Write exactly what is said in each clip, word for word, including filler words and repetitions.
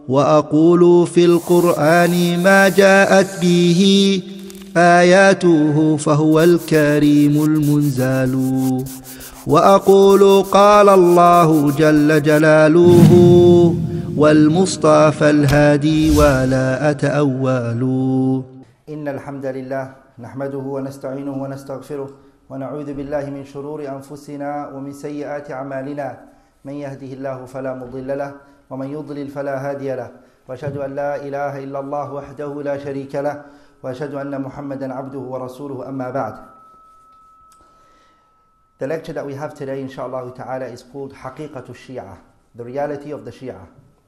وأقول في القرآن ما جاءت به آياته فهو الكريم المنزال وأقول قال الله جل جلاله والمصطفى الهادي ولا أتأول. إن الحمد لله نحمده ونستعينه ونستغفره ونعوذ بالله من شرور أنفسنا ومن سيئات أعمالنا من يهده الله فلا مضل له ومن يضلل فلا هادي له وأشهد أن لا إله إلا الله وحده لا شريك له وأشهد أن محمدا عبده ورسوله أما بعد. The lecture that we have today, inshallah ta'ala, is called Haqiqatu Shia, the reality of the Shia.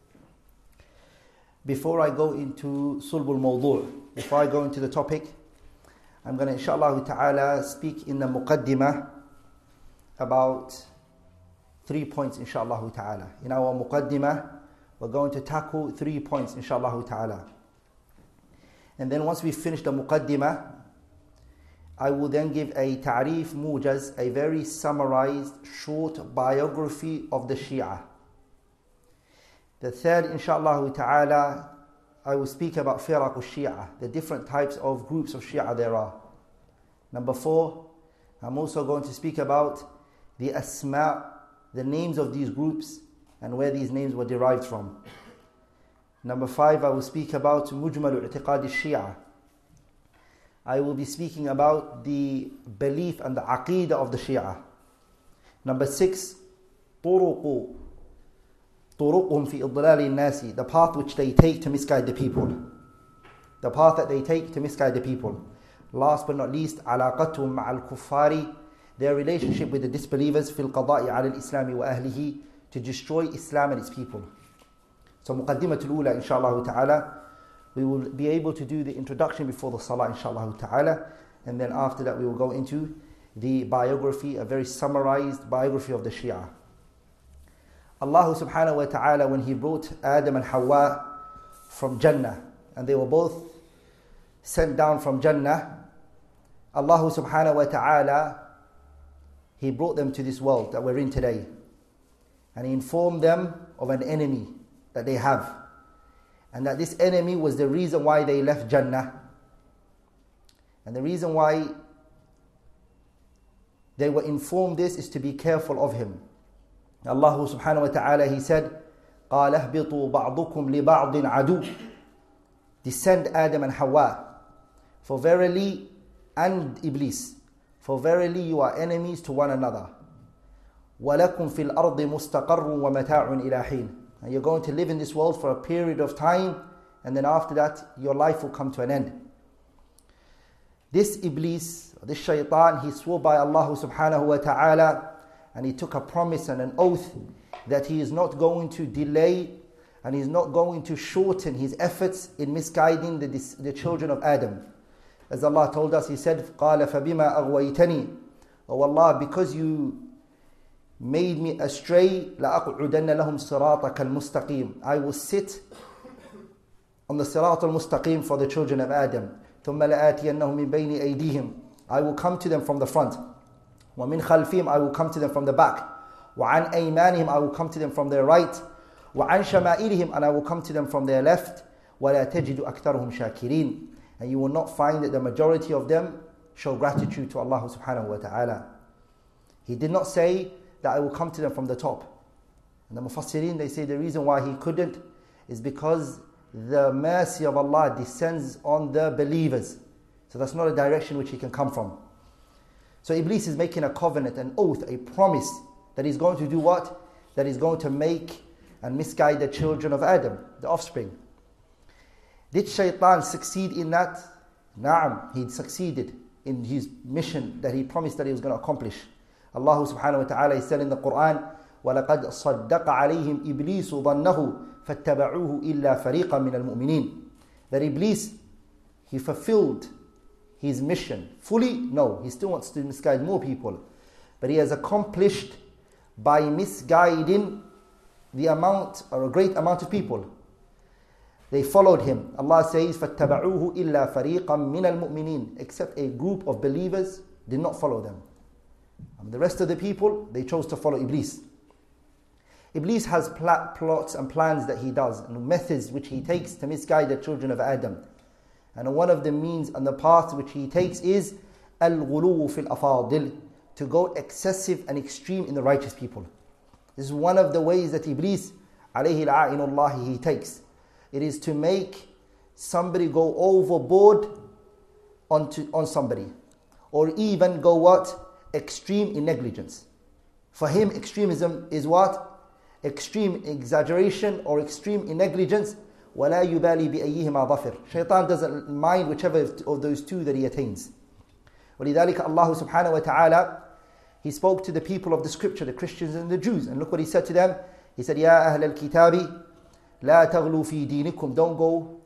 Before I go into Sulbul Mawdu', before I go into the topic, I'm going to, inshallah ta'ala, speak in the Muqaddimah about three points, inshallah ta'ala. In our Muqaddimah, we're going to tackle three points, inshallah ta'ala. And then once we finish the Muqaddimah, I will then give a ta'rif mujaz, a very summarized, short biography of the Shia. The third, inshallah ta'ala, I will speak about firaq al-Shia, the different types of groups of Shia there are. Number four, I'm also going to speak about the asma', the names of these groups and where these names were derived from. Number five, I will speak about mujmal i'tiqad al-Shia. I will be speaking about the belief and the aqeedah of the Shia. Number six, turuqu turuqhum fi idlal al-nasi, the path which they take to misguide the people. The path that they take to misguide the people. Last but not least, alaqatuhum ma'al kuffari, their relationship with the disbelievers fil qada'i 'ala al-islam wa ahlihi, to destroy Islam and its people. So muqaddimatul ula, inshallah ta'ala, we will be able to do the introduction before the salah, inshallah ta'ala, and then after that we will go into the biography, a very summarized biography of the Shia. Allah subhanahu wa ta'ala, when He brought Adam and Hawa from Jannah, and they were both sent down from Jannah, Allah subhanahu wa ta'ala, He brought them to this world that we're in today. And He informed them of an enemy that they have. And that this enemy was the reason why they left Jannah. And the reason why they were informed this is to be careful of him. Allah subhanahu wa ta'ala, He said, قَالَ اهْبِطُوا بَعْضُكُمْ لِبَعْضٍ عَدُوٍ. Descend Adam and Hawa. For verily, and Iblis, for verily you are enemies to one another. وَلَكُمْ فِي الْأَرْضِ مُسْتَقَرٌّ وَمَتَاعٌ إِلَى حِينٍ. And you're going to live in this world for a period of time, and then after that, your life will come to an end. This Iblis, this shaitan, he swore by Allah subhanahu wa ta'ala, and he took a promise and an oath that he is not going to delay, and he's not going to shorten his efforts in misguiding the, the children of Adam. As Allah told us, He said, قَالَ فَبِمَا أَغْوَيْتَنِي. Oh Allah, because you made me astray, لَأَقْعُدَنَّ لَهُمْ صِرَاطَكَ الْمُسْتَقِيمِ. I will sit on the sirat al-mustaqim for the children of Adam. ثُمَّ لَآتِيَنَّهُمْ مِنْ بَيْنِ أَيْدِيهِمْ. I will come to them from the front. وَمِنْ خَلْفِهِمْ. I will come to them from the back. وَعَنْ أَيْمَانِهِمْ. I will come to them from their right. وَعَنْ شَمَائِلِهِمْ. And I will come to them from their left. وَلَا تَجِدُ أَكْثَرُهُمْ شَاكِرِينَ. And you will not find that the majority of them show gratitude to Allah subhanahu wa ta'ala. He did not say that I will come to them from the top. And the Mufassirin, they say the reason why He couldn't is because the mercy of Allah descends on the believers. So that's not a direction which He can come from. So Iblis is making a covenant, an oath, a promise that he's going to do what? That he's going to make and misguide the children of Adam, the offspring. Did Shaitan succeed in that? Na'am, he succeeded in his mission that he promised that he was going to accomplish. Allah subhanahu wa ta'ala, He said in the Quran, وَلَقَدْ صَدَّقَ عَلَيْهِمْ إِبْلِيسُ ظَنَّهُ فَاتَّبَعُوهُ إِلَّا فَرِيقًا مِنَ الْمُؤْمِنِينَ. That Iblis, he fulfilled his mission fully. No, he still wants to misguide more people, but he has accomplished by misguiding the amount or a great amount of people. They followed him. Allah says, فَاتَّبَعُوهُ إِلَّا فَرِيقًا مِنَ الْمُؤْمِنِينَ. Except a group of believers did not follow them. And the rest of the people, they chose to follow Iblis. Iblis has pl- plots and plans that he does, and methods which he takes to misguide the children of Adam. And one of the means and the path which he takes is al-ghuluw fil afadil, to go excessive and extreme in the righteous people. This is one of the ways that Iblis, alayhi la'inullah, he takes. It is to make somebody go overboard onto, on somebody. Or even go what? Extreme in negligence. For him, extremism is what? Extreme exaggeration or extreme in negligence. وَلَا يُبَالِي بِأَيِّهِمَا ظَفِرٍ. Shaitan doesn't mind whichever of those two that he attains. وَلِذَلِكَ Allah subhanahu wa ta'ala, he spoke to the people of the scripture, the Christians and the Jews. And look what he said to them. He said, يَا أَهْلَ الْكِتَابِ لَا تَغْلُوا فِي دِينِكُمْ. Don't go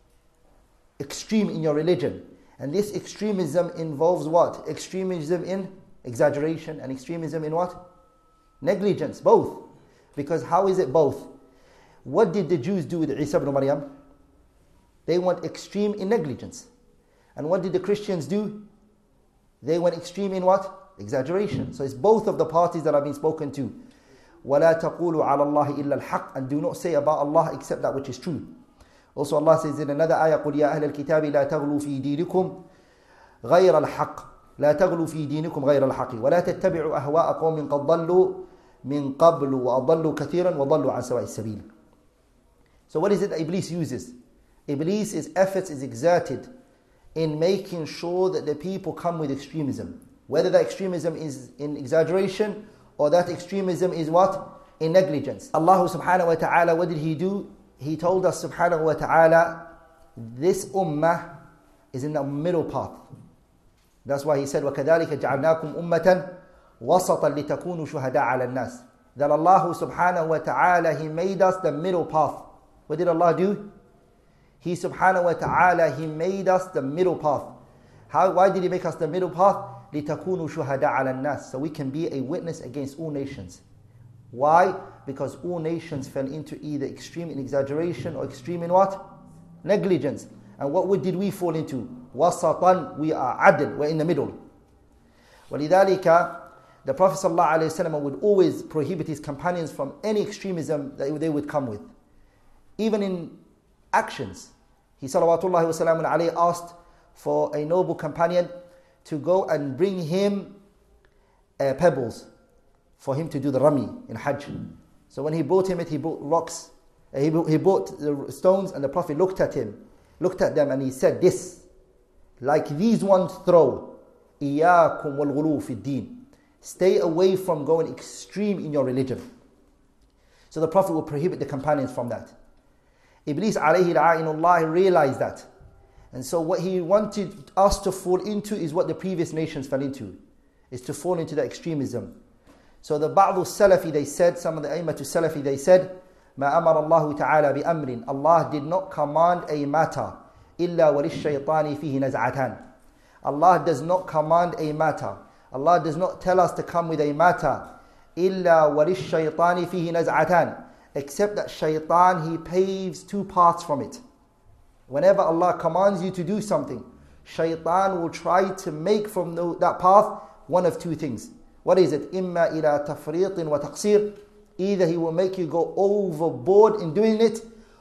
extreme in your religion. And this extremism involves what? Extremism in exaggeration and extremism in what? Negligence, both. Because how is it both? What did the Jews do with Isa ibn Maryam? They went extreme in negligence. And what did the Christians do? They went extreme in what? Exaggeration. So it's both of the parties that have been spoken to. وَلَا تَقُولُوا عَلَى اللَّهِ إِلَّا الْحَقِّ. And do not say about Allah except that which is true. Also Allah says in another ayah, قُلْ يَا أَهْلَ الْكِتَابِ لَا تَغْلُوا فِي دِينِكُمْ غَيْرَ الْحَقِّ لَا تَغْلُوا فِي دِينِكُمْ غَيْرَ الْحَقِّ وَلَا تَتَّبِعُوا أَهْوَاءَ قَوْمٍ قَدْ ضَلُّوا مِنْ قَبْلُ وَأَضَلُّوا كَثِيرًا وَضَلُّوا عَنْ سَوَاءِ السَّبِيلِ. So what is it that Iblis uses? Iblis' efforts is exerted in making sure that the people come with extremism. Whether that extremism is in exaggeration or that extremism is what? In negligence. Allah subhanahu wa ta'ala, what did He do? He told us subhanahu wa ta'ala, this ummah is in the middle path. That's why He said, وَكَذَلِكَ جَعَلْنَاكُمْ أُمَّةً وَسَطًا لِتَكُونُوا شُهَدَاءَ عَلَى النَّاسِ. That Allah subhanahu wa ta'ala, He made us the middle path. What did Allah do? He subhanahu wa ta'ala, He made us the middle path. How? Why did He make us the middle path? لِتَكُونُوا شُهَدَاءَ عَلَى النَّاسِ. So we can be a witness against all nations. Why? Because all nations fell into either extreme in exaggeration or extreme in what? Negligence. And what did we fall into? وَسَطًا. We are adl. We're in the middle. وَلِذَلِكَ the Prophet ﷺ would always prohibit his companions from any extremism that they would come with. Even in actions. He salawatullahi wa salamun alayhi asked for a noble companion to go and bring him uh, pebbles for him to do the rami in Hajj. So when he brought him it, he brought rocks, uh, he, brought, he brought the stones, and the Prophet looked at him, looked at them, and he said this, like these ones throw, إِيَّاكُمْ وَالْغُلُوفِ فِي الدِّينِ. Stay away from going extreme in your religion. So the Prophet would prohibit the companions from that. Iblis alayhi la'inullah realized that. And so what he wanted us to fall into is what the previous nations fell into. Is to fall into the extremism. So the Ba'd al-Salafi, they said, some of the Aimatu Salafi, they said, مَا أَمَرَ اللَّهُ تَعَالَى بِأَمْرٍ. Allah did not command a matter. إِلَّا وَلِلشَّيْطَانِ فِيهِ نَزْعَتَانِ. Allah does not command a matter. Allah does not tell us to come with a matter. إِلَّا وَلِلشَّيْطَانِ فِيهِ نَزْعَتَانِ. Except that shaitan, he paves two paths from it. Whenever Allah commands you to do something, shaitan will try to make from the, that path one of two things. What is it? إِمَّا إِلَى تَفْرِيطٍ وَتَقْصِيرٍ. Either he will make you go overboard in doing it.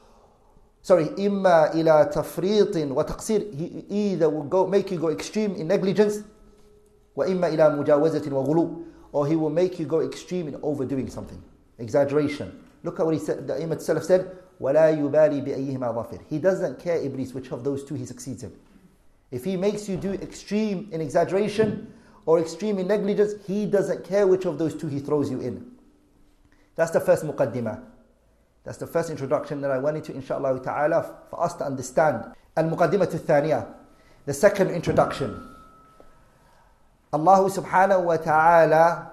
Sorry, إِمَّا إِلَى تَفْرِيطٍ وَتَقْصِيرٍ. He either will go make you go extreme in negligence, وَإِمَّا إِلَى مُجَاوَزَةٍ وَغُلُوٍ. Or he will make you go extreme in overdoing something. Exaggeration. Look at what he said, the Imam Salaf said, وَلَا يُبَالِي بِأَيِّهِمَا ظَفِرٍ. He doesn't care, Iblis, which of those two he succeeds in. If he makes you do extreme in exaggeration or extreme in negligence, he doesn't care which of those two he throws you in. That's the first muqaddimah. That's the first introduction that I went into, inshaAllah ta'ala, for us to understand. Al-muqaddimah al-thaniyah. The second introduction. Allah subhanahu wa ta'ala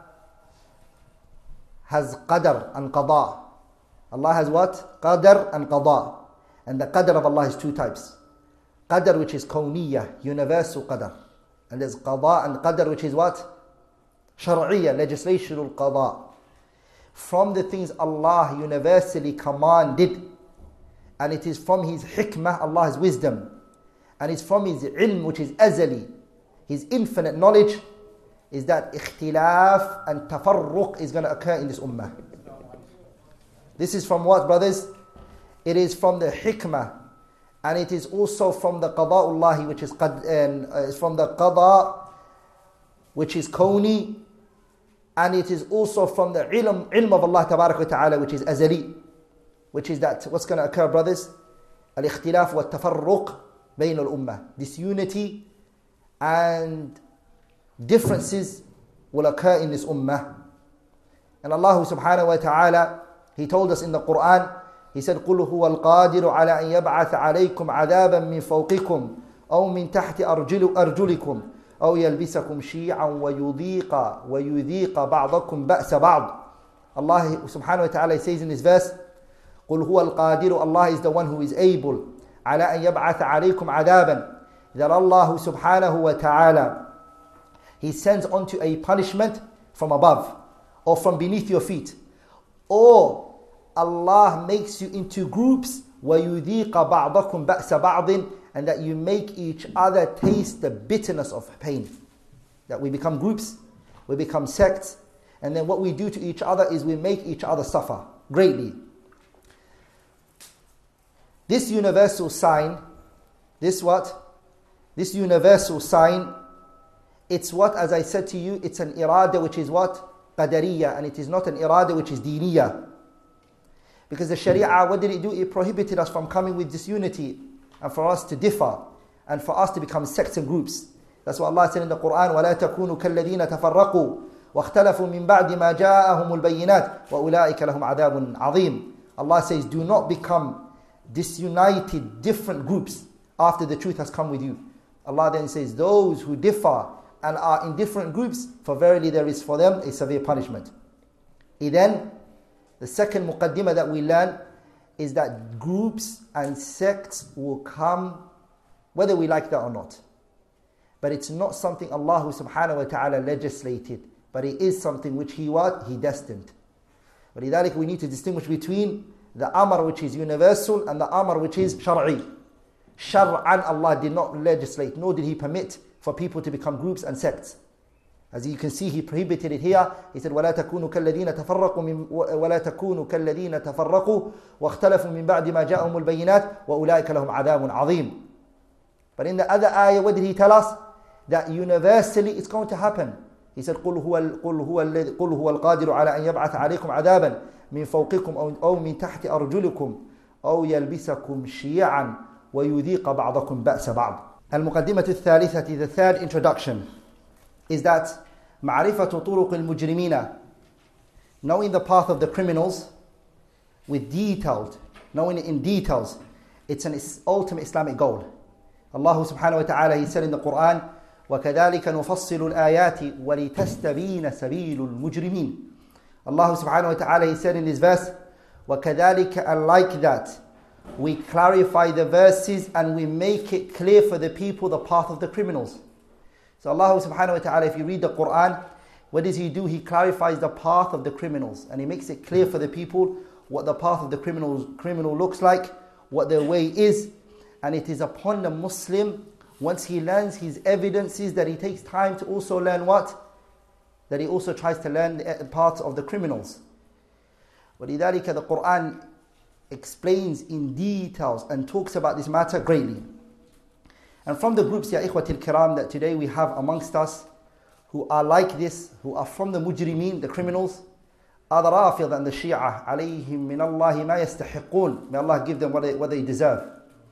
has qadr and qada. Allah has what? Qadr and qada. And the qadr of Allah is two types. Qadr, which is kawniyah, universal qadr. And there's qada and qadr, which is what? Shar'iyah, legislational qada. From the things Allah universally commanded, and it is from His hikmah, Allah's wisdom, and it's from His ilm, which is azali, His infinite knowledge, is that ikhtilaf and tafarruq is going to occur in this ummah. This is from what, brothers? It is from the hikmah, and it is also from the qada'ullahi, which is qad, and uh, it's from the qada, which is kawni, and it is also from the ilm, ilm of Allah tabarak wa ta'ala, which is azali, which is that what's going to occur, brothers? Al-ikhtilaf wa tafarruq bayn al-ummah. Disunity and differences will occur in this ummah. And Allah subhanahu wa ta'ala, He told us in the Quran, He said, قُلْ هُوَ الْقَادِرُ عَلَىٰ أَنْ يَبْعَثَ عَلَيْكُمْ عَذَابًا مِّن فَوْقِكُمْ أَوْ مِن تَحْتِ أَرْجُلِ أَرْجُلِكُمْ أَوْ يَلْبِسَكُمْ شِيعًا وَيُذِيقَ وَيُذِيقَ بَعْضَكُمْ بَأْسَ بَعْضٍ. Allah subhanahu wa ta'ala says in this verse, قُلْ هُوَ الْقَادِرُ, Allah is the one who is able, عَلَىٰ أَنْ يَبْعَثَ عَلَيْكُمْ عَذَابًا, that Allah subhanahu wa ta'ala, He sends onto a punishment from above or from beneath your feet, or Allah makes you into groups, وَيُذِيقَ بَعْضَكُمْ بَأْسَ بَعْضٍ, and that you make each other taste the bitterness of pain. That we become groups, we become sects, and then what we do to each other is we make each other suffer greatly. This universal sign, this what? This universal sign, it's what, as I said to you, it's an irada which is what? Qadariyya, and it is not an irada which is diniyya. Because the Sharia, what did it do? It prohibited us from coming with disunity and for us to differ and for us to become sects and groups. That's what Allah said in the Quran, وَلَا تَكُونُوا كَالَّذِينَ تَفَرَّقُوا وَاخْتَلَفُوا مِنْ بَعْدِ مَا جَاءَهُمُ الْبَيِّنَاتِ وَأُولَٰئِكَ لَهُمْ عَذَابٌ عَظِيمٌ. Allah says, do not become disunited, different groups after the truth has come with you. Allah then says, those who differ and are in different groups, for verily there is for them a severe punishment. Then, the second muqaddimah that we learn is that groups and sects will come whether we like that or not. But it's not something Allah subhanahu wa ta'ala legislated, but it is something which He what? He destined. But لذلك we need to distinguish between the amr which is universal and the amr which is shar'i. Shar'an, Allah did not legislate, nor did He permit for people to become groups and sects. As you can see, He prohibited it here. He said, وَلَا تَكُونُوا كَالَّذِينَ تَفَرَّقُوا مِنْ وَلَا تَكُونُوا كَالَّذِينَ تَفَرَّقُوا وَاخْتَلَفُوا مِنْ بَعْدِ مَا جَاءَهُمُ الْبَيِّنَاتِ وَأُولَٰئِكَ لَهُمْ عَذَابٌ عَظِيمٌ. But in the other ayah, what did He tell us? That universally it's going to happen. He said, قُلْ هُوَ قُلْ هُوَ الَّذِي قُلْ هُوَ الْقَادِرُ عَلَىٰ أَنْ يَبْعَثَ عَلَيْكُمْ عَذَابًا مِنْ فَوْقِكُمْ أَوْ مِنْ تَحْتِ أَرْجُلِكُمْ أَوْ يَلْبِسَكُمْ شِيَعًا وَيُذِيقَ بَعْضَكُمْ بَأْسَ بَعْضٍ. Al-Muqaddimatu الثالثة, the third introduction, is that معرفة طرق المجرمين, knowing the path of the criminals with detailed, knowing it in details, it's an ultimate Islamic goal. Allah subhanahu wa ta'ala, He said in the Quran, وَكَذَلِكَ نُفَصِّلُ الْآيَاتِ وَلِتَسْتَبِينَ سَبِيلُ الْمُجْرِمِينَ. Allah subhanahu wa ta'ala, He said in this verse, وَكَذَلِكَ, and like that, we clarify the verses and we make it clear for the people the path of the criminals. So Allah subhanahu wa ta'ala, if you read the Quran, what does He do? He clarifies the path of the criminals and He makes it clear for the people what the path of the criminals, criminal looks like, what their way is. And it is upon the Muslim, once he learns his evidences, that he takes time to also learn what? That he also tries to learn the paths of the criminals. وَلِذَلِكَ, the Quran explains in details and talks about this matter greatly. And from the groups, ya ikhwatil kiram, that today we have amongst us, who are like this, who are from the mujrimeen, the criminals, are the Rafid and the Shia. عَلَيْهِمْ مِنَ اللَّهِ مَا يَسْتَحِقُونَ. May Allah give them what they, what they deserve.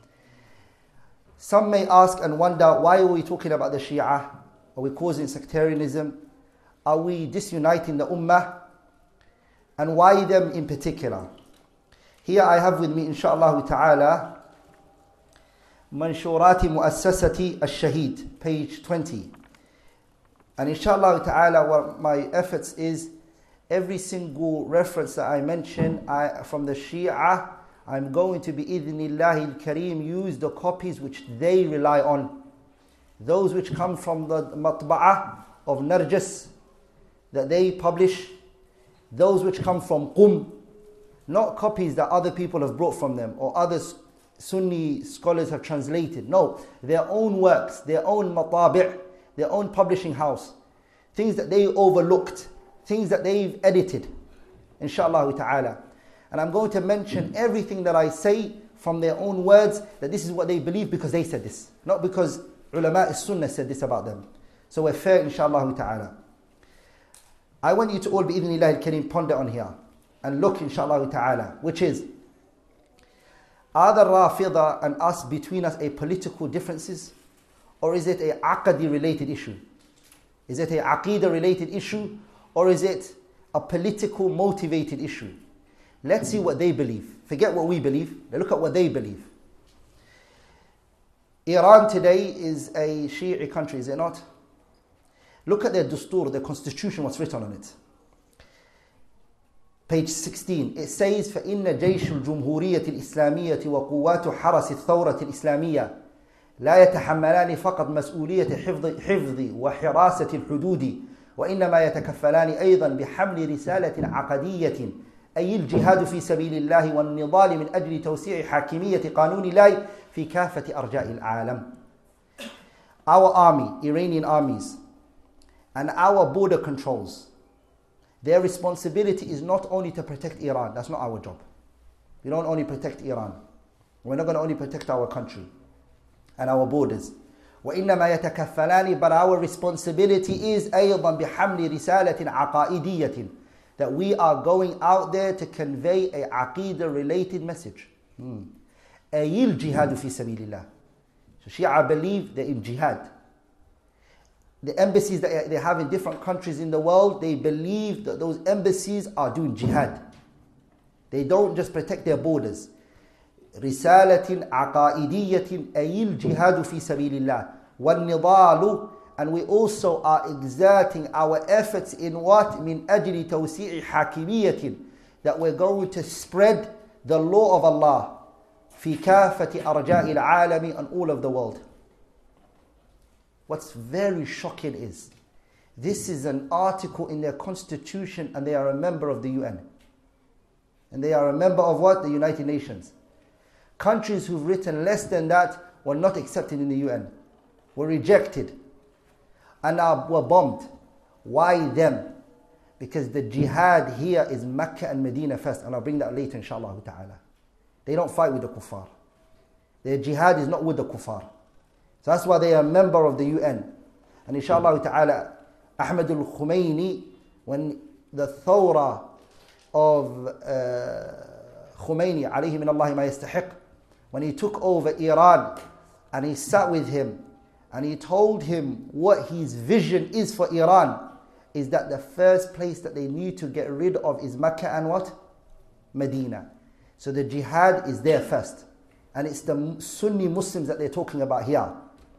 Some may ask and wonder, why are we talking about the Shia? Are we causing sectarianism? Are we disuniting the Ummah? And why them in particular? Here I have with me, inshaAllah ta'ala, Manshurati Muassasati Al-Shaheed, page twenty. And inshallah ta'ala, what my efforts is, every single reference that I mention I, from the Shia, I'm going to be idhnillahi al-kareem use the copies which they rely on. Those which come from the matba'ah of Narjas that they publish. Those which come from Qum. Not copies that other people have brought from them or others Sunni scholars have translated. No, their own works, their own matabi', their own publishing house. Things that they overlooked, things that they've edited, inshallah ta'ala. And I'm going to mention everything that I say from their own words, that this is what they believe because they said this. Not because ulama as-sunnah said this about them. So we're fair, inshallah ta'ala. I want you to all, bi-idhnillah al-kareem, ponder on here. And look, inshallah ta'ala, which is, are the Rafida and us, between us, a political differences? Or is it a aqadi related issue? Is it a aqidah related issue? Or is it a political motivated issue? Let's see what they believe. Forget what we believe. Look at what they believe. Iran today is a Shi'i country, is it not? Look at their dustur, their constitution, what's written on it. Page sixteen, it says, فَإِنَّ جَيْشُ الْجُمْهُورِيَّةِ الْإِسْلَامِيَّةِ وَقُوَّاتُ حَرَسِ الثَّوْرَةِ الْإِسْلَامِيَّةِ لا يتحملان فقط مسؤولية حفظ, حفظ وحراسة الحدود، وإنما يتكفلان أيضا بحمل رسالة عقدية، أي الجهاد في سبيل الله والنضال من أجل توسيع حاكمية قانون الله في كافة أرجاء العالم. Our army, Iranian armies, and our border controls, their responsibility is not only to protect Iran. That's not our job. We don't only protect Iran. We're not going to only protect our country and our borders. وإنما يتكفلان, but our responsibility is أيضا بحمل رسالة عقائدية, that we are going out there to convey a aqidah related message. Hmm. أي الجهاد في سبيل الله. So Shia believe that in jihad. The embassies that they have in different countries in the world, they believe that those embassies are doing jihad. They don't just protect their borders. رسالة عقائدية أي الجهاد في سبيل الله والنضال, and we also are exerting our efforts in what? من أجل توسيع حاكمية, that we're going to spread the law of Allah في كافة أرجاء العالم, on all of the world. What's very shocking is, this is an article in their constitution, and they are a member of the U N. And they are a member of what? The United Nations. Countries who've written less than that were not accepted in the U N, were rejected, and are, were bombed. Why them? Because the jihad here is Mecca and Medina first, and I'll bring that later, inshallah ta'ala. They don't fight with the kuffar. Their jihad is not with the kuffar. So that's why they are a member of the U N. And inshallah ta'ala, Ahmad al-Khomeini, when the thawra of uh, Khomeini, alayhi min Allahi ma yastahiq, when he took over Iran, and he sat with him, and he told him what his vision is for Iran, is that the first place that they need to get rid of is Mecca and what? Medina. So the jihad is there first. And it's the Sunni Muslims that they're talking about here.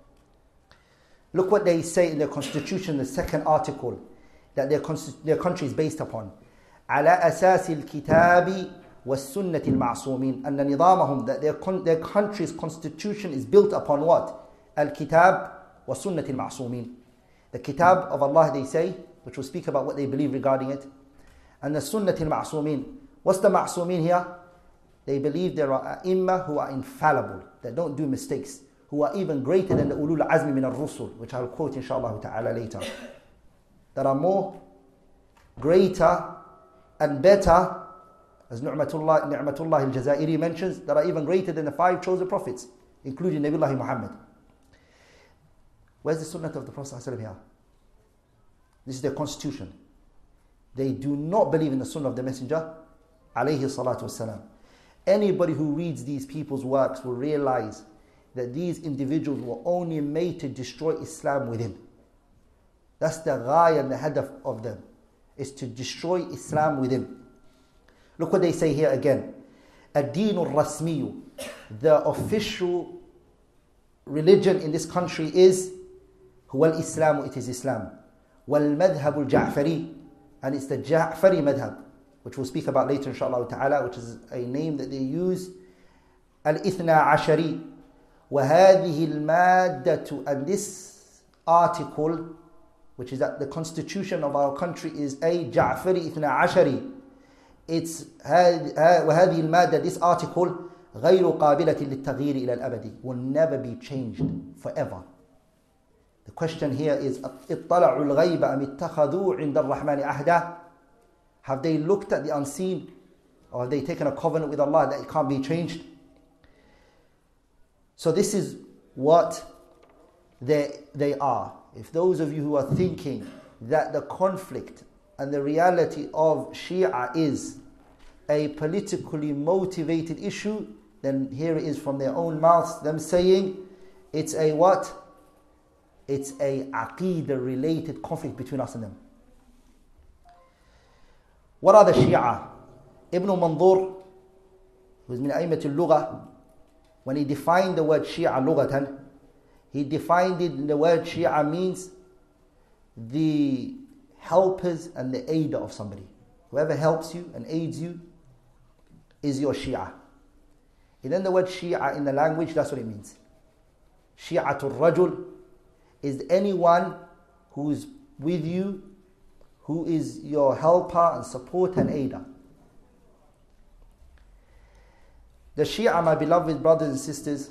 Look what they say in their constitution, the second article, that their, their country is based upon. على أساس الكتاب والسنة المعصومين. أن نظامهم, that their, their country's constitution is built upon what? الكتاب والسنة المعصومين. The kitab of Allah, they say, which will speak about what they believe regarding it. And the sunnah al-ma'sumin. What's the ma'sumin here? They believe there are ai-imma who are infallible, that don't do mistakes, who are even greater than the ulul azmi min al-rusul, which I'll quote inshallah ta'ala later. That are more, greater and better, as Ni'matullah, Ni'matullah al-Jazairi mentions, that are even greater than the five chosen prophets, including Nabiullah Muhammad. Where's the sunnah of the Prophet ﷺ here? This is their constitution. They do not believe in the sunnah of the Messenger alayhi salatu wasalam. Anybody who reads these people's works will realize that these individuals were only made to destroy Islam within. That's the ghaya and the hadaf of them, is to destroy Islam within. Look what they say here again. Ad-Din al-Rasmiyu, the official religion in this country is huwa al-Islam, it is Islam. Wal-Madhhab al-Ja'fari, and it's the Ja'fari madhab, which we'll speak about later inshallah ta'ala, which is a name that they use. Al-Ithna Ashari. وَهَذِهِ الْمَادَّةُ, and this article, which is that the constitution of our country, is a Ja'fari Ithna Ashari. It's وَهَذِهِ الْمَادَّة, this article, غَيْرُ قَابِلَةٍ لِلتَّغْيِيرِ إِلَى الْأَبَدِ, will never be changed forever. The question here is, اطَّلَعُوا الْغَيْبَ أَمِ اتَّخَذُوا عِنْدَ الرَّحْمَنِ أَهْدًا, have they looked at the unseen, Or have they taken a covenant with Allah that it can't be changed? So this is what they, they are. If those of you who are thinking that the conflict and the reality of Shia is a politically motivated issue, then here it is from their own mouths, them saying it's a what? It's a aqeedah related conflict between us and them. What are the Shia? Ibn Mandur, who is min a'immat al-lugha, when he defined the word Shia lughatan, he defined it, the word Shia means the helpers and the aider of somebody. Whoever helps you and aids you is your Shia. And then the word Shia in the language, that's what it means. Shi'atul Rajul is anyone who's with you, who is your helper and support and aider. The Shia, my beloved brothers and sisters,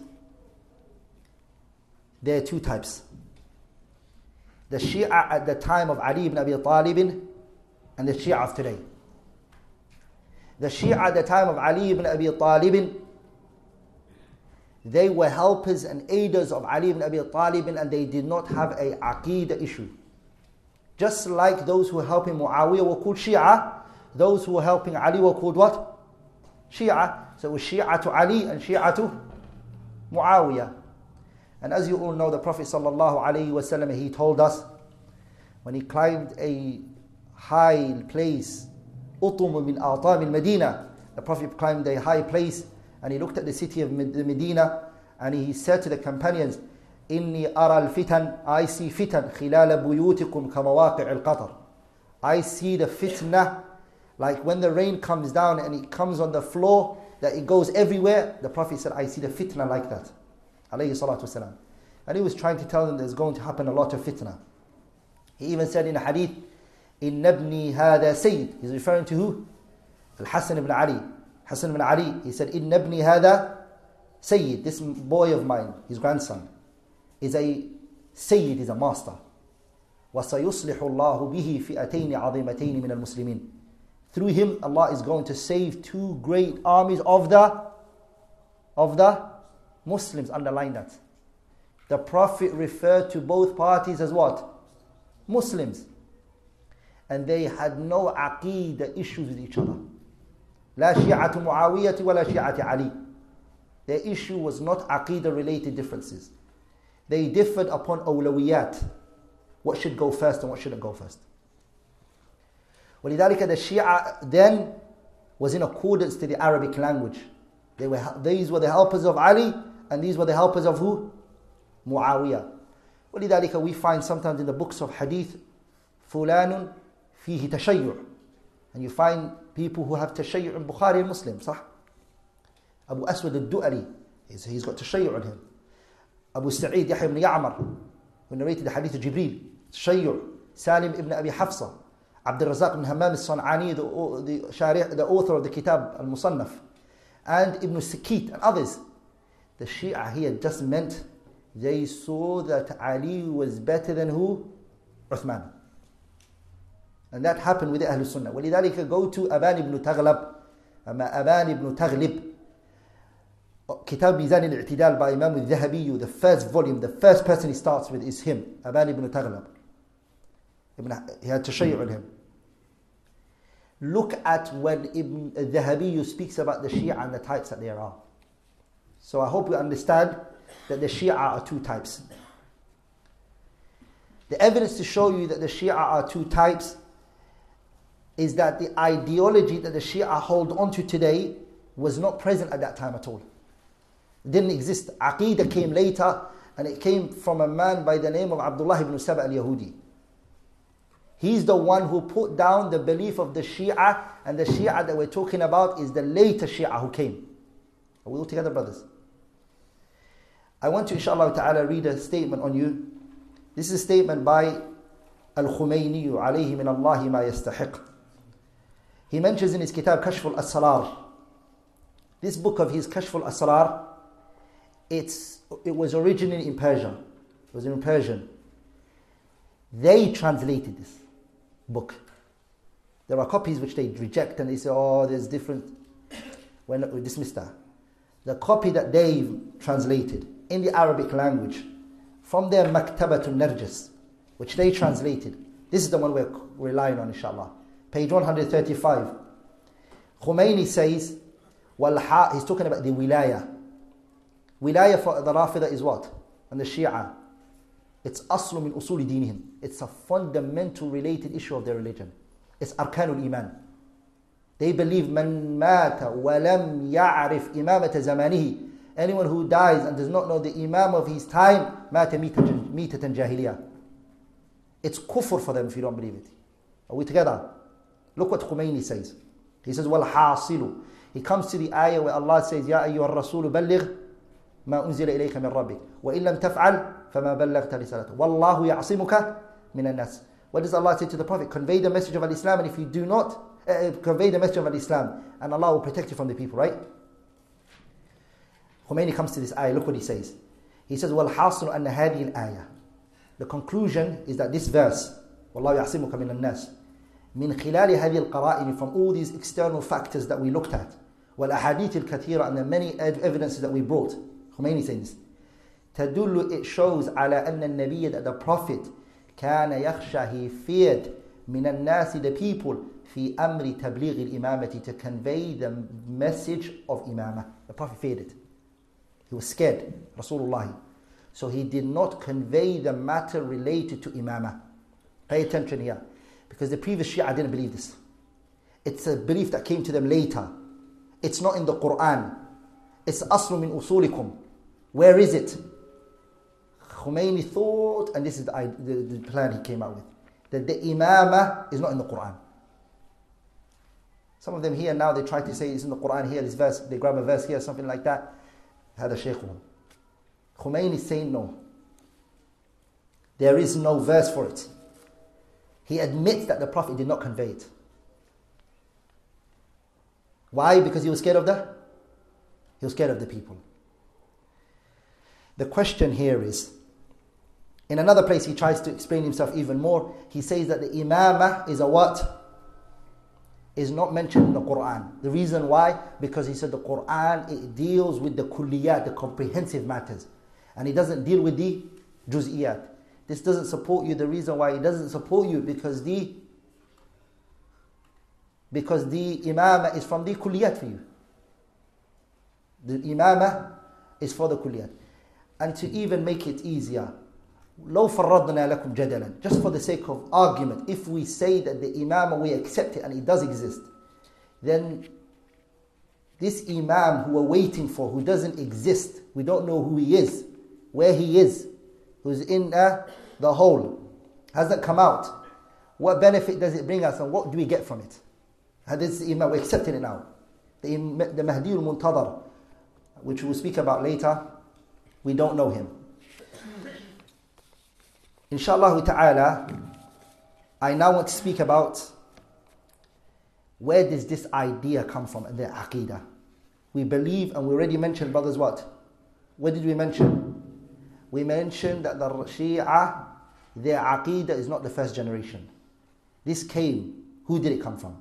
there are two types. The Shia at the time of Ali ibn Abi Talib and the Shia of today. The Shia at the time of Ali ibn Abi Talib, they were helpers and aiders of Ali ibn Abi Talib, and they did not have a aqeedah issue. Just like those who were helping Muawiyah were called Shia, those who were helping Ali were called what? Shia. So it was Shia to Ali and Shia to Muawiyah. And as you all know, the Prophet sallallahu alaihi wasallam, he told us when he climbed a high place, Utum min Atam al-Medina, the Prophet climbed a high place and he looked at the city of Medina and he said to the companions, Inni ara al-fitan, I see fitan, khilala buyutikum kamawaqi' al-qatar. I see the fitna, like when the rain comes down and it comes on the floor, that it goes everywhere. The Prophet said, I see the fitna like that. Alayhi salatu wasalam. And he was trying to tell them there's going to happen a lot of fitna. He even said in a hadith, In nabni hada sayyid. He's referring to who? Al-Hasan ibn Ali. Hasan ibn Ali. He said, In nabni hada sayyid. This boy of mine, his grandson, is a sayyid, is a master. وَسَيُصْلِحُ اللَّهُ بِهِ فِئَتَيْنِ عَظِيمَتَيْنِ مِنَ الْمُسْلِمِينَ. Through him, Allah is going to save two great armies of the of the Muslims. Underline that. The Prophet referred to both parties as what? Muslims. And they had no aqeedah issues with each other. لا شيعة معاوية ولا شيعة علي. Their issue was not aqeedah related differences. They differed upon awlawiyat. What should go first and what shouldn't go first. ولذلك the Shia then was in accordance to the Arabic language. They were, these were the helpers of Ali and these were the helpers of who? Muawiyah. ولذلك we find sometimes in the books of hadith فلان فيه تشيع, and you find people who have تشيع in Bukhari and Muslim, صح? Abu Aswad al-Du'ali, he's, he's got تشيع on him. Abu Sa'id Yahya ibn Ya'mar, who narrated the hadith of Jibreel, تشيع. Salim ibn Abi Hafsa, Abdul Razak ibn Hammam al-San'ani, the, the, shari', the author of the Kitab al-Musannaf, and Ibn Sikit and others. The Shia here just meant they saw that Ali was better than who? Uthman. And that happened with the Ahlul Sunnah. ولذلك go to Aban ibn Taghlab, Aban ibn Taghlib, Kitab Mizan al-I'tidal by Imam al-Dhahabi, the first volume, the first person he starts with is him, Aban ibn Taghlab. He had tashayyu on him. Look at when Ibn al-Dhahabi speaks about the Shia and the types that there are. So I hope you understand that the Shia are two types. The evidence to show you that the Shia are two types is that the ideology that the Shia hold onto today was not present at that time at all. It didn't exist. Aqeedah came later, and it came from a man by the name of Abdullah ibn Saba al-Yahudi. He's the one who put down the belief of the Shia, and the Shia that we're talking about is the later Shia who came. Are we all together, brothers? I want to, inshallah ta'ala, read a statement on you. This is a statement by Al-Khumayni, alayhi min Allahi ma yastahiq. He mentions in his kitab Kashf al-Asrar. This book of his Kashf al-Asrar, it's, it was originally in Persia. It was in Persian. They translated this book. There are copies which they reject and they say, oh, there's different When we dismiss that. The copy that they've translated in the Arabic language from their Maktabatun Narjis, which they translated. This is the one we're relying on, inshallah. Page one hundred thirty-five. Khomeini says, Walha, he's talking about the wilaya. Wilaya for the Rafida is what? And the Shia. It's aslu min usuli dinihim. It's a fundamental related issue of their religion. It's arkanul iman. They believe man mata wa lam ya'rif imamata zamanihi. Anyone who dies and does not know the imam of his time, mata mitatan jahiliya. It's kufr for them if you don't believe it. Are we together? Look what Khomeini says. He says, wal hasilu. He comes to the ayah where Allah says, Ya ayyuha ar-rasulu balligh ma unzila ilayka min rabbik. Wa in lam taf'al fama ballaghta risalatahu. Wallahu ya'simuka min an-nas. What does Allah say to the Prophet? Convey the message of Islam, and if you do not, uh, convey the message of Islam, and Allah will protect you from the people, right? Khomeini comes to this ayah, look what he says. He says, wal hasilu anna hadhihi al-ayah. The conclusion is that this verse, Wallahu ya'simuka min an-nas, min khilali hadhihi al-qara'in, from all these external factors that we looked at, wal ahadith al-kathira, and the many evidences that we brought. Khomeini says, tadullu, it shows ala anna an-nabiyya, that the Prophet, kana yakhsha, he feared, min an-nasi, the people, fi amri tabligh al-imamati, to convey the message of imamah. The Prophet feared it. He was scared, Rasulullah. So he did not convey the matter related to imamah. Pay attention here. Because the previous Shia didn't believe this. It's a belief that came to them later. It's not in the Quran. It's aslu min usulikum. Where is it? Khomeini thought, and this is the, the, the plan he came out with, that the imamah is not in the Quran. Some of them here now, they try to say it's in the Quran here, this verse, they grab a verse here, something like that. هذا شيخهم. Khomeini is saying no. There is no verse for it. He admits that the Prophet did not convey it. Why? Because he was scared of the he was scared of the people. The question here is, in another place he tries to explain himself even more. He says that the imamah is a what? Is not mentioned in the Quran. The reason why? Because he said the Quran, it deals with the kulliyat, the comprehensive matters. And it doesn't deal with the juz'iyat. This doesn't support you. The reason why it doesn't support you, because the because the imamah is from the kulliyat for you. The imamah is for the kulliyat. And to even make it easier, لو فرضنا لكم جدلا, just for the sake of argument, if we say that the imamah, we accept it and it does exist, then this imam who we're waiting for, who doesn't exist, we don't know who he is, where he is, who's in uh, the hole, hasn't come out, what benefit does it bring us and what do we get from it? And this imam, we're accepting it now. The, the Mahdi al-Muntadhar, which we'll speak about later, we don't know him. Inshallah ta'ala, I now want to speak about where does this idea come from, the aqidah. We believe, and we already mentioned, brothers, what? What did we mention? We mentioned that the Shia, their aqidah is not the first generation. This came, who did it come from?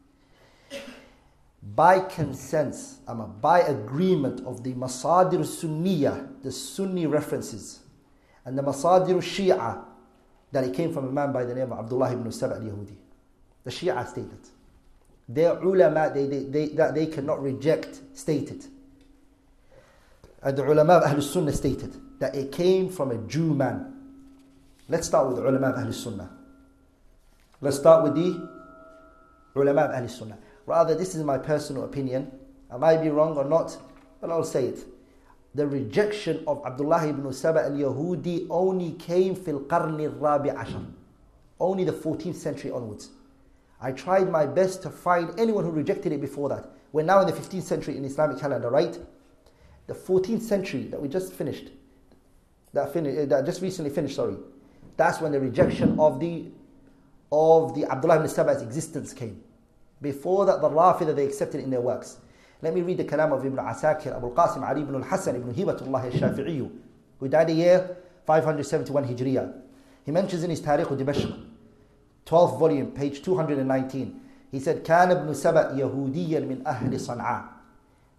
By consent, um, by agreement of the Masadir Sunniyah, the Sunni references, and the Masadir Shia, that it came from a man by the name of Abdullah ibn Saba al-Yahudi. The Shia stated. Their ulama, they, they, they, that they cannot reject, stated. And the ulama of Ahlul Sunnah stated that it came from a Jew man. Let's start with the ulama of Ahlul Sunnah. Let's start with the ulama of Ahlul Sunnah. Rather, this is my personal opinion. I might be wrong or not, but I'll say it. The rejection of Abdullah ibn Saba al-Yahudi only came fil qarni al-rabi ashar. Only the fourteenth century onwards. I tried my best to find anyone who rejected it before that. We're now in the fifteenth century in Islamic calendar, right? The fourteenth century that we just finished, that, fin- that just recently finished, sorry. That's when the rejection of the of the Abdullah ibn Saba's existence came. Before that, the Rafida, they accepted it in their works. Let me read the kalam of Ibn Asakir, Abu al-Qasim Ali ibn al-Hasan ibn Hibatullah al-Shafi'i, who died the year five hundred seventy-one Hijriya. He mentions in his Tariq al-Dimashq, twelfth volume, page two hundred nineteen. He said, كان ابن سبأ يهوديا من أهل صنعاء.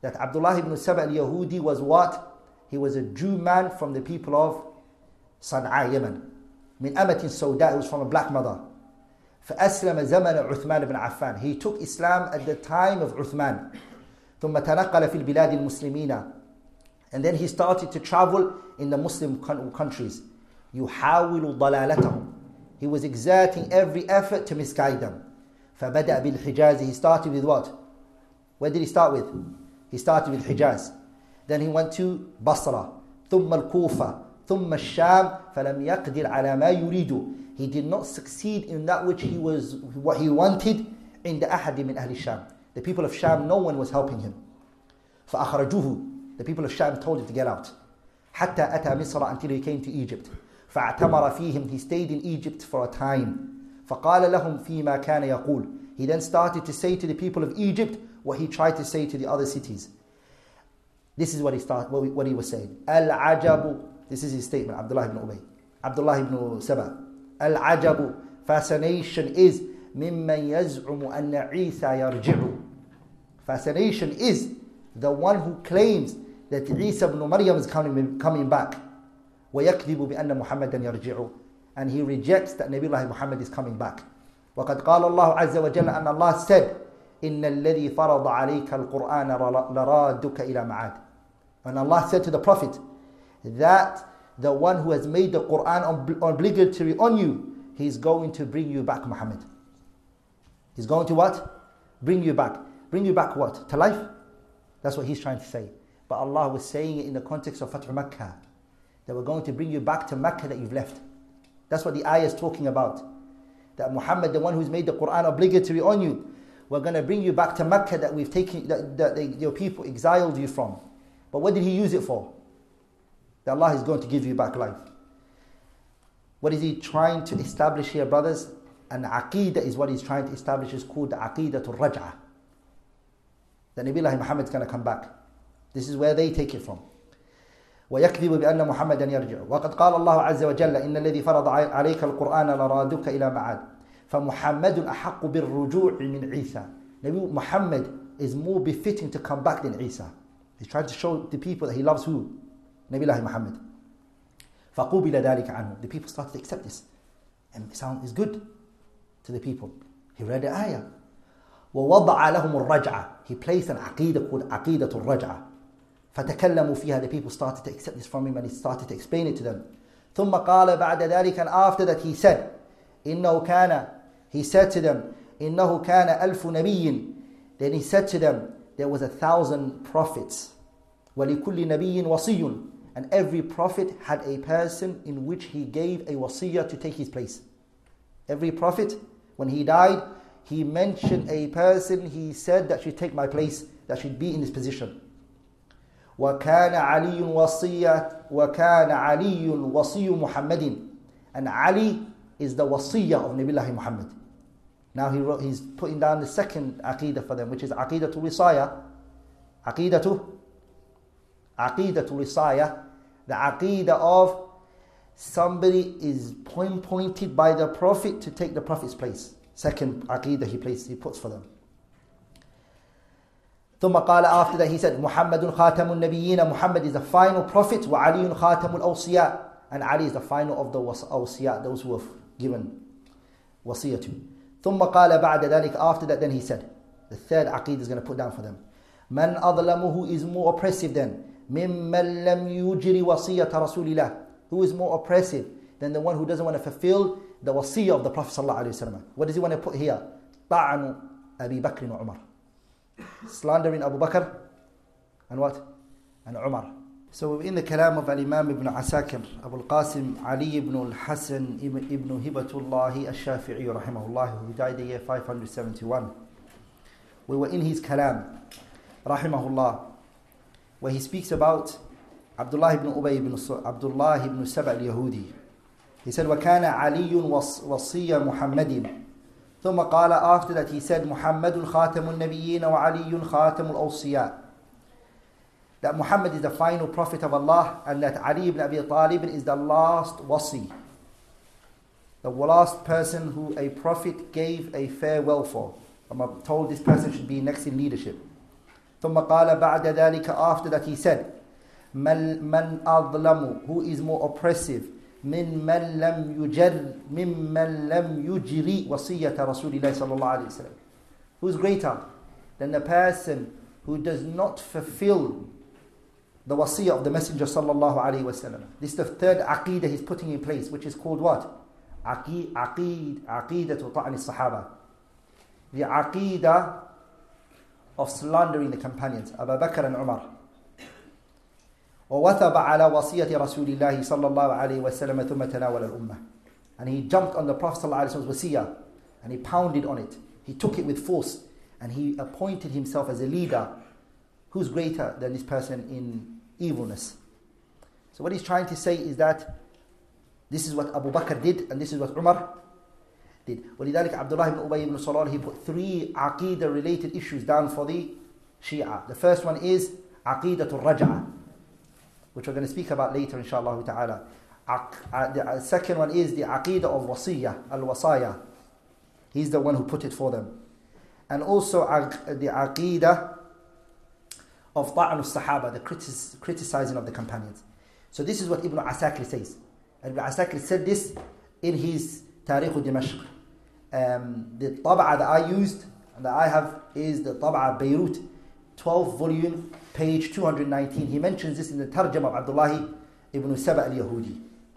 that Abdullah ibn Saba al-Yahudi was what? He was a Jew man from the people of Sana'a, Yemen. Min amatin Sauda, he was from a black mother. فأسلم زمن عثمان بن عفان. He took Islam at the time of Uthman. ثم تنقل في البلاد المسلمين. And then he started to travel in the Muslim countries. يحاول ضلالتهم. He was exerting every effort to misguide them. فبدأ بالحجاز. He started with what? Where did he start with? He started with Hijaz. Then he went to Basra. ثم الكوفة. ثم الشام. فلم يقدر على ما يريد. He did not succeed in that which he was, what he wanted. عند أحد من أهل الشام. The people of Sham, no one was helping him. فأخرجوه. The people of Sham told him to get out. حتى أتى مصر, until he came to Egypt. فاعتمر فيهم. He stayed in Egypt for a time. فقال لهم فيما كان يقول. He then started to say to the people of Egypt what he tried to say to the other cities. This is what he started, what, what he was saying. Al-ajabu. This is his statement, Abdullah ibn Ubay. Abdullah ibn Saba. Al-ajabu. Fascination is ممن يزعم أن عيسى يرجع. Fascination is the one who claims that Isa ibn Maryam is coming, coming back. ويكذب بأن محمدا يرجع. And he rejects that Nabiullah Muhammad is coming back. وقد قال الله عز وجل, and Allah said, إن الذي فرض عليك القرآن لرادك إلى معاد. And Allah said to the Prophet that the one who has made the Quran obligatory on you, he's going to bring you back, Muhammad. He's going to what? Bring you back. Bring you back what? To life? That's what he's trying to say. But Allah was saying it in the context of Fath Makkah, that we're going to bring you back to Makkah that you've left. That's what the ayah is talking about. That Muhammad, the one who's made the Quran obligatory on you, we're going to bring you back to Makkah that we've taken, that, that they, your people exiled you from. But what did he use it for? That Allah is going to give you back life. What is he trying to establish here, brothers? An aqeedah is what he's trying to establish. It's called the aqeedatul raj'ah. That Nabiullah Muhammad is going to come back. This is where they take it from. ويكذب بأن محمدا يرجع. وقد قال الله عز وجل إن الذي فرض عليك القرآن لرادك إلى معاد. فمحمد أحق بالرجوع من عيسى. Nabi Muhammad is more befitting to come back than Isa. He's trying to show the people that he loves who? Nabiullah Muhammad. فقوبل ذلك عنه. The people started to accept this. And it sounds is good to the people. He read the ayah. ووضع لهم الرجعة. He placed an aqidah called عقيدة الرجعة. فتكلموا فيها. The people started to accept this from him and he started to explain it to them. ثم قال بعد ذلك, and after that he said, إنه كان, he said to them, إنه كان ألف نبي. Then he said to them, there was a thousand prophets. ولكل نبي وصي. And every prophet had a person in which he gave a wasiyah to take his place. Every prophet, when he died, he mentioned a person he said that should take my place, that should be in this position. وكان علي وصية وكان علي وصي محمد. And Ali is the wasiyah of Nabiullah Muhammad. Now he wrote, he's putting down the second aqidah for them, which is aqidatul wisaya. Aqidatu Aqidatul wisaya. The aqidah of somebody is point pointed by the Prophet to take the Prophet's place. Second aqidah he places, he puts for them. ثم قال, after that he said, محمد خاتم النبيين. Muhammad is the final prophet. وعلي خاتم الأوصياء. And Ali is the final of the awsiya, those who have given wasiyah to. ثم قال بعد ذلك, after that then he said, the third aqidah is going to put down for them. من أظلم, who is more oppressive than ممن لم يجري وصية رسول الله. Who is more oppressive than the one who doesn't want to fulfill the wasiyah of the Prophet sallallahu alaihi wasallam. What does he want to put here? طعن أبي بكر وعمر. Slandering Abu Bakr and what? And Umar. So in the kalam of Al-Imam Ibn Asakir, Abu al-Qasim Ali ibn al-Hasan ibn Hibatullah al-Shafi'i rahimahullah, who died the year five hundred seventy-one. We were in his kalam rahimahullah, where he speaks about Abdullah ibn Ubay ibn Abdullah ibn Saba al-Yahudi. He said, وَكَانَ عَلِيٌّ وَصِيَّ مُحَمَّدٍ. ثم قال, after that he said, محمد خاتم النبيين وعلي خاتم الأوصياء. That Muhammad is the final prophet of Allah and that Ali ibn Abi Talib is the last wasi. The last person who a prophet gave a farewell for. I'm told this person should be next in leadership. ثم قال بعد ذلك, after that he said, من, من أظلم, who is more oppressive, من من لم يجر ممن لم يجري وصية رسول الله صلى الله عليه وسلم. Who is greater than the person who does not fulfill the wasiyah of the Messenger sallallahu alaihi wasallam? This is the third aqidah he's putting in place, which is called what? Aqid, aqid, aqidatu ta'ni sahaba. The aqidah of slandering the companions, Abu Bakr and Umar. ووثب على وصية رسول الله صلى الله عليه وسلم ثم تناول الأمة. And he jumped on the Prophet صلى الله عليه وسلم's wasiyah and he pounded on it. He took it with force and he appointed himself as a leader. Who's greater than this person in evilness? So what he's trying to say is that this is what Abu Bakr did and this is what Umar did. ولذلك Abdullah ibn Ubay ibn Salul, he put three aqidah related issues down for the Shia. The first one is aqidatul raj'ah, which we're going to speak about later inshallah ta'ala. The second one is the aqidah of wasiyah, al-wasaya. He's the one who put it for them. And also the aqidah of ta'an al-sahaba, the critis- criticizing of the companions. So this is what Ibn Asakir says. Ibn Asakir said this in his Tarikh al-Dimashq. Um, the tab'a that I used and that I have is the tab'a Beirut, twelve volume, page two hundred nineteen. He mentions this in the tarjama of Abdullah ibn Saba al-Yahudi.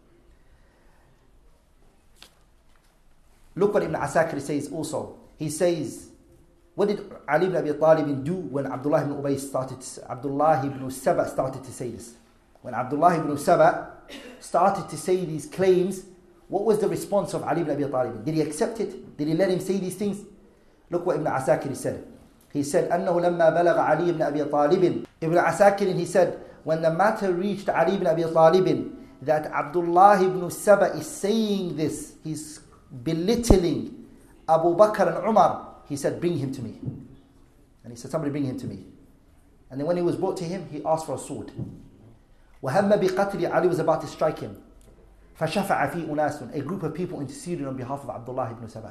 Look what Ibn Asakir says also. He says, what did Ali ibn Abi Talib do when Abdullah ibn Ubay started, Abdullah ibn Saba started to say this? When Abdullah ibn Saba started to say these claims, what was the response of Ali ibn Abi Talib? Did he accept it? Did he let him say these things? Look what Ibn Asakir said. He said, أنه لما بلغ علي ibn Abi Talib. Ibn Asakir, he said, when the matter reached Ali ibn Abi Talib that Abdullah ibn Saba is saying this, he's belittling Abu Bakr and Umar, he said, bring him to me. And he said, somebody bring him to me. And then when he was brought to him, he asked for a sword. وهم بقتل, Ali was about to strike him. فشفع في أناس, a group of people interceded on behalf of Abdullah ibn Saba.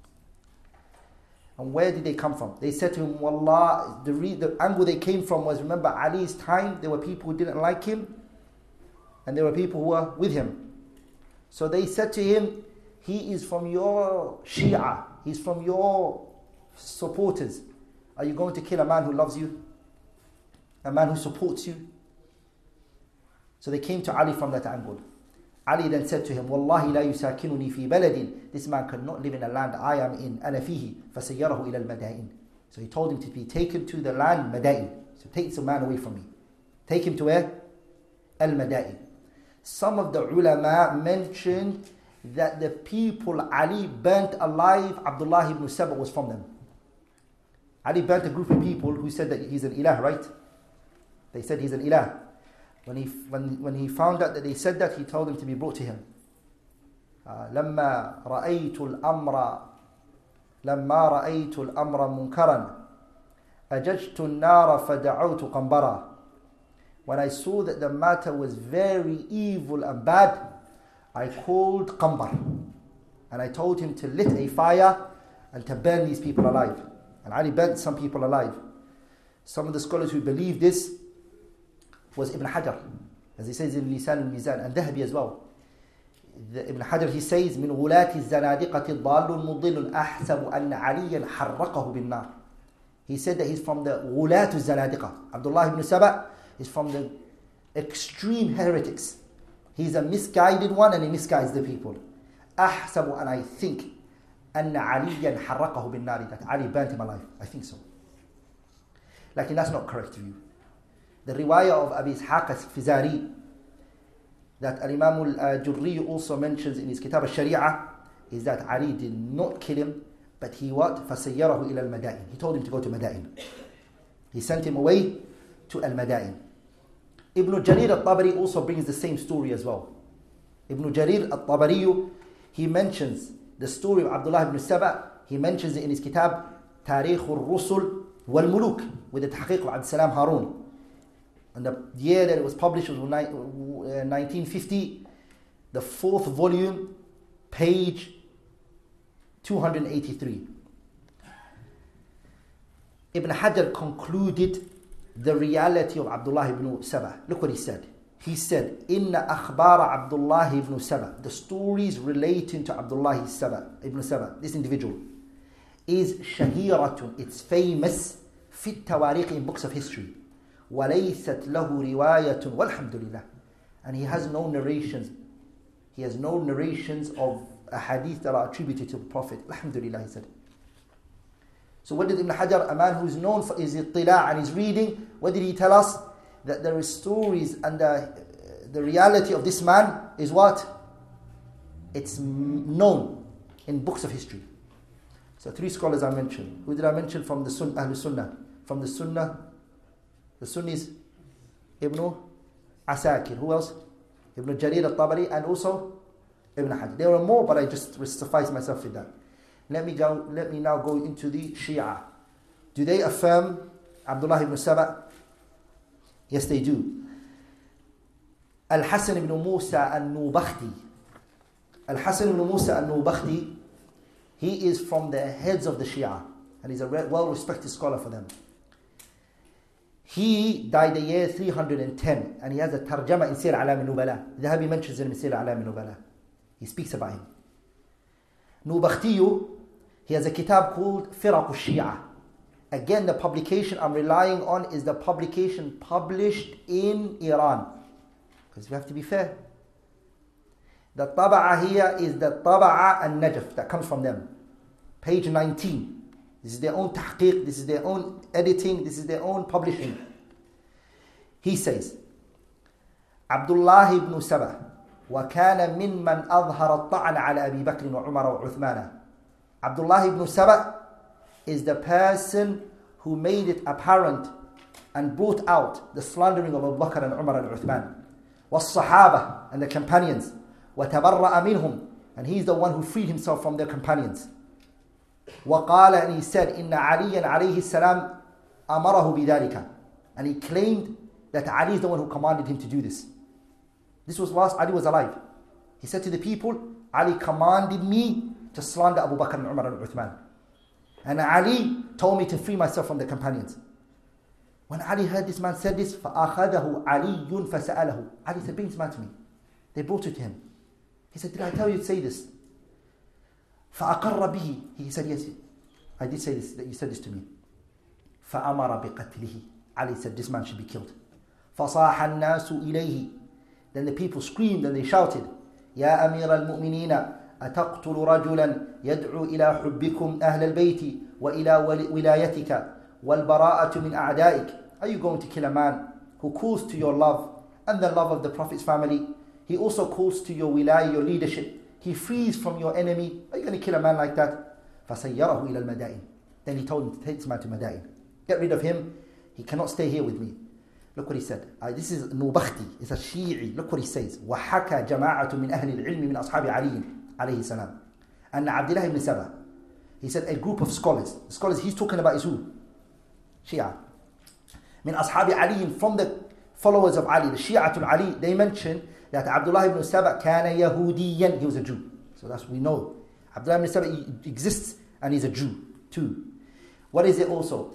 And where did they come from? They said to him, Wallah, the, re- the angle they came from was, remember Ali's time, there were people who didn't like him, and there were people who were with him. So they said to him, he is from your Shia, he's from your supporters. Are you going to kill a man who loves you? A man who supports you? So they came to Ali from that angle. Ali then said to him, Wallahi la yusakinuni fi baladin. This man cannot live in a land I am in. Ana fihi. Fasayyarahu ila al-Madain. So he told him to be taken to the land Madain. So take this man away from me. Take him to where? Al-Madain. Some of the ulama mentioned that the people Ali burnt alive, Abdullah ibn Saba was from them. Ali burnt a group of people who said that he's an ilah, right? They said he's an ilah. When he, when, when he found out that they said that, he told them to be brought to him. لما رأيت الأمر لما رأيت الأمر منكرا أججت النار فدعوت قنبرا. When I saw that the matter was very evil and bad, I called Qambar. And I told him to lit a fire and to burn these people alive. And Ali burnt some people alive. Some of the scholars who believe this was Ibn Hajar, as he says in Lisan al-Mizan, and Dhahabi as well. The Ibn Hajar, he says, من غلاة الزنادقة الضال المضل أحسب أن عليا حرقه بالنار. He said that he's from the غلاة الزنادقة. Abdullah ibn Saba is from the extreme heretics. He's a misguided one and he misguides the people. أحسب, and I think, أن عليا حرقه بالنار, that Ali burnt him alive. I think so. Like, that's not correct view. The riwayah of Abi Ishaq al-Fizari that Al-Imam al-Jurri also mentions in his Kitab al-Sharia is that Ali did not kill him, but he what? فَسَيَّرَهُ إِلَى الْمَدَائِنِ. He told him to go to Madain. He sent him away to Al-Madain. Ibn Jarir al-Tabari also brings the same story as well. Ibn Jarir al-Tabari, he mentions the story of Abdullah ibn Saba. He mentions it in his Kitab Tarikh al-Rusul wal-Muluk with the Tahqiq of Abd Salam Harun. And the year that it was published was nineteen fifty, the fourth volume, page two hundred eighty-three. Ibn Hajar concluded the reality of Abdullah ibn Saba. Look what he said. He said, Inna akhbara Abdullah ibn Saba, the stories relating to Abdullah Saba, ibn Saba, this individual, is shahiratun, it's famous, fit tawariq, in books of history. وَلَيْسَتْ لَهُ رِوَايَةٌ وَالْحَمْدُ لِلَّهِ. And he has no narrations. He has no narrations of a hadith that are attributed to the Prophet. Alhamdulillah, he said. So what did Ibn Hajar, a man who is known for his ittila' and his reading, what did he tell us? That there is stories, and the, the reality of this man is what? It's known in books of history. So three scholars I mentioned. Who did I mention from the Sunnah, Ahlul Sunnah? From the Sunnah, the Sunnis, Ibn Asakir. Who else? Ibn Jarir al-Tabari, and also Ibn Hajar. There were more, but I just suffice myself with that. Let me go. Let me now go into the Shia. Do they affirm Abdullah ibn Saba? Yes, they do. Al-Hasan ibn Musa al-Nubakhti. Al-Hasan ibn Musa al-Nubakhti, he is from the heads of the Shia, and he's a well-respected scholar for them. He died the year three hundred ten, and he has a tarjama in Sir Alam al-Nubala. Dhahabi mentions him in Sir Alam al-Nubala. He speaks about him. Nubakhtiyu, he has a kitab called Firaq al-Shia. Again, the publication I'm relying on is the publication published in Iran. Because we have to be fair. The taba'a here is the taba'a al-Najaf that comes from them. Page nineteen. This is their own tahqiq, this is their own editing, this is their own publishing. He says, Abdullah ibn Saba, وَكَانَ مِمَّنْ أَظْهَرَ الطَّعْنَ عَلَى أَبِي بَكْرٍ وَعُمَرَ وَعُثْمَانَ. Abdullah ibn Saba is the person who made it apparent and brought out the slandering of Abu Bakr and Umar and Uthman. وَالصَّحَابَةِ, and the companions. وَتَبَرَّأَ مِنْهُمْ, and he's the one who freed himself from their companions. وقال, and he said, إن عليا عليه السلام أمره بذلك, and he claimed that Ali is the one who commanded him to do this. This was whilst Ali was alive. He said to the people, Ali commanded me to slander Abu Bakr and Umar and Uthman, and Ali told me to free myself from the companions. When Ali heard this man said this, فأخذه علي فسأله. Ali said, bring this man to me. They brought it to him. He said, did I tell you to say this? فأقر به. He said, yes, I did say this, that you said this to me. فأمر بقتله. Ali said, this man should be killed. فصاح الناس إليه. Then the people screamed and they shouted, يا أمير المؤمنين أتقتل رجلا يدعو إلى حبكم أهل البيت وإلى ولايتك والبراءة من أعدائك. Are you going to kill a man who calls to your love and the love of the Prophet's family? He also calls to your wilaya, your leadership. He frees from your enemy. Are you going to kill a man like that? فَسَيَّرَهُ إِلَى الْمَدَائِنِ. Then he told him to take this man to Madain. Get rid of him. He cannot stay here with me. Look what he said. Uh, this is Nubakhti. It's a Shi'i. Look what he says. وَحَكَى جَمَاعَةٌ مِنْ أَهْلِ الْعِلْمِ مِنْ أَصْحَابِ عَلِيٍّ عليه السلام. And Abdullah ibn Saba. He said a group of scholars. The scholars he's talking about is who? Shia. من أصحاب علي, from the followers of Ali, the Shi'atul Ali. They mention that Abdullah ibn Saba كان يهوديا. He was a Jew. So that's we know. Abdullah ibn Saba exists and he's a Jew too. What is it also?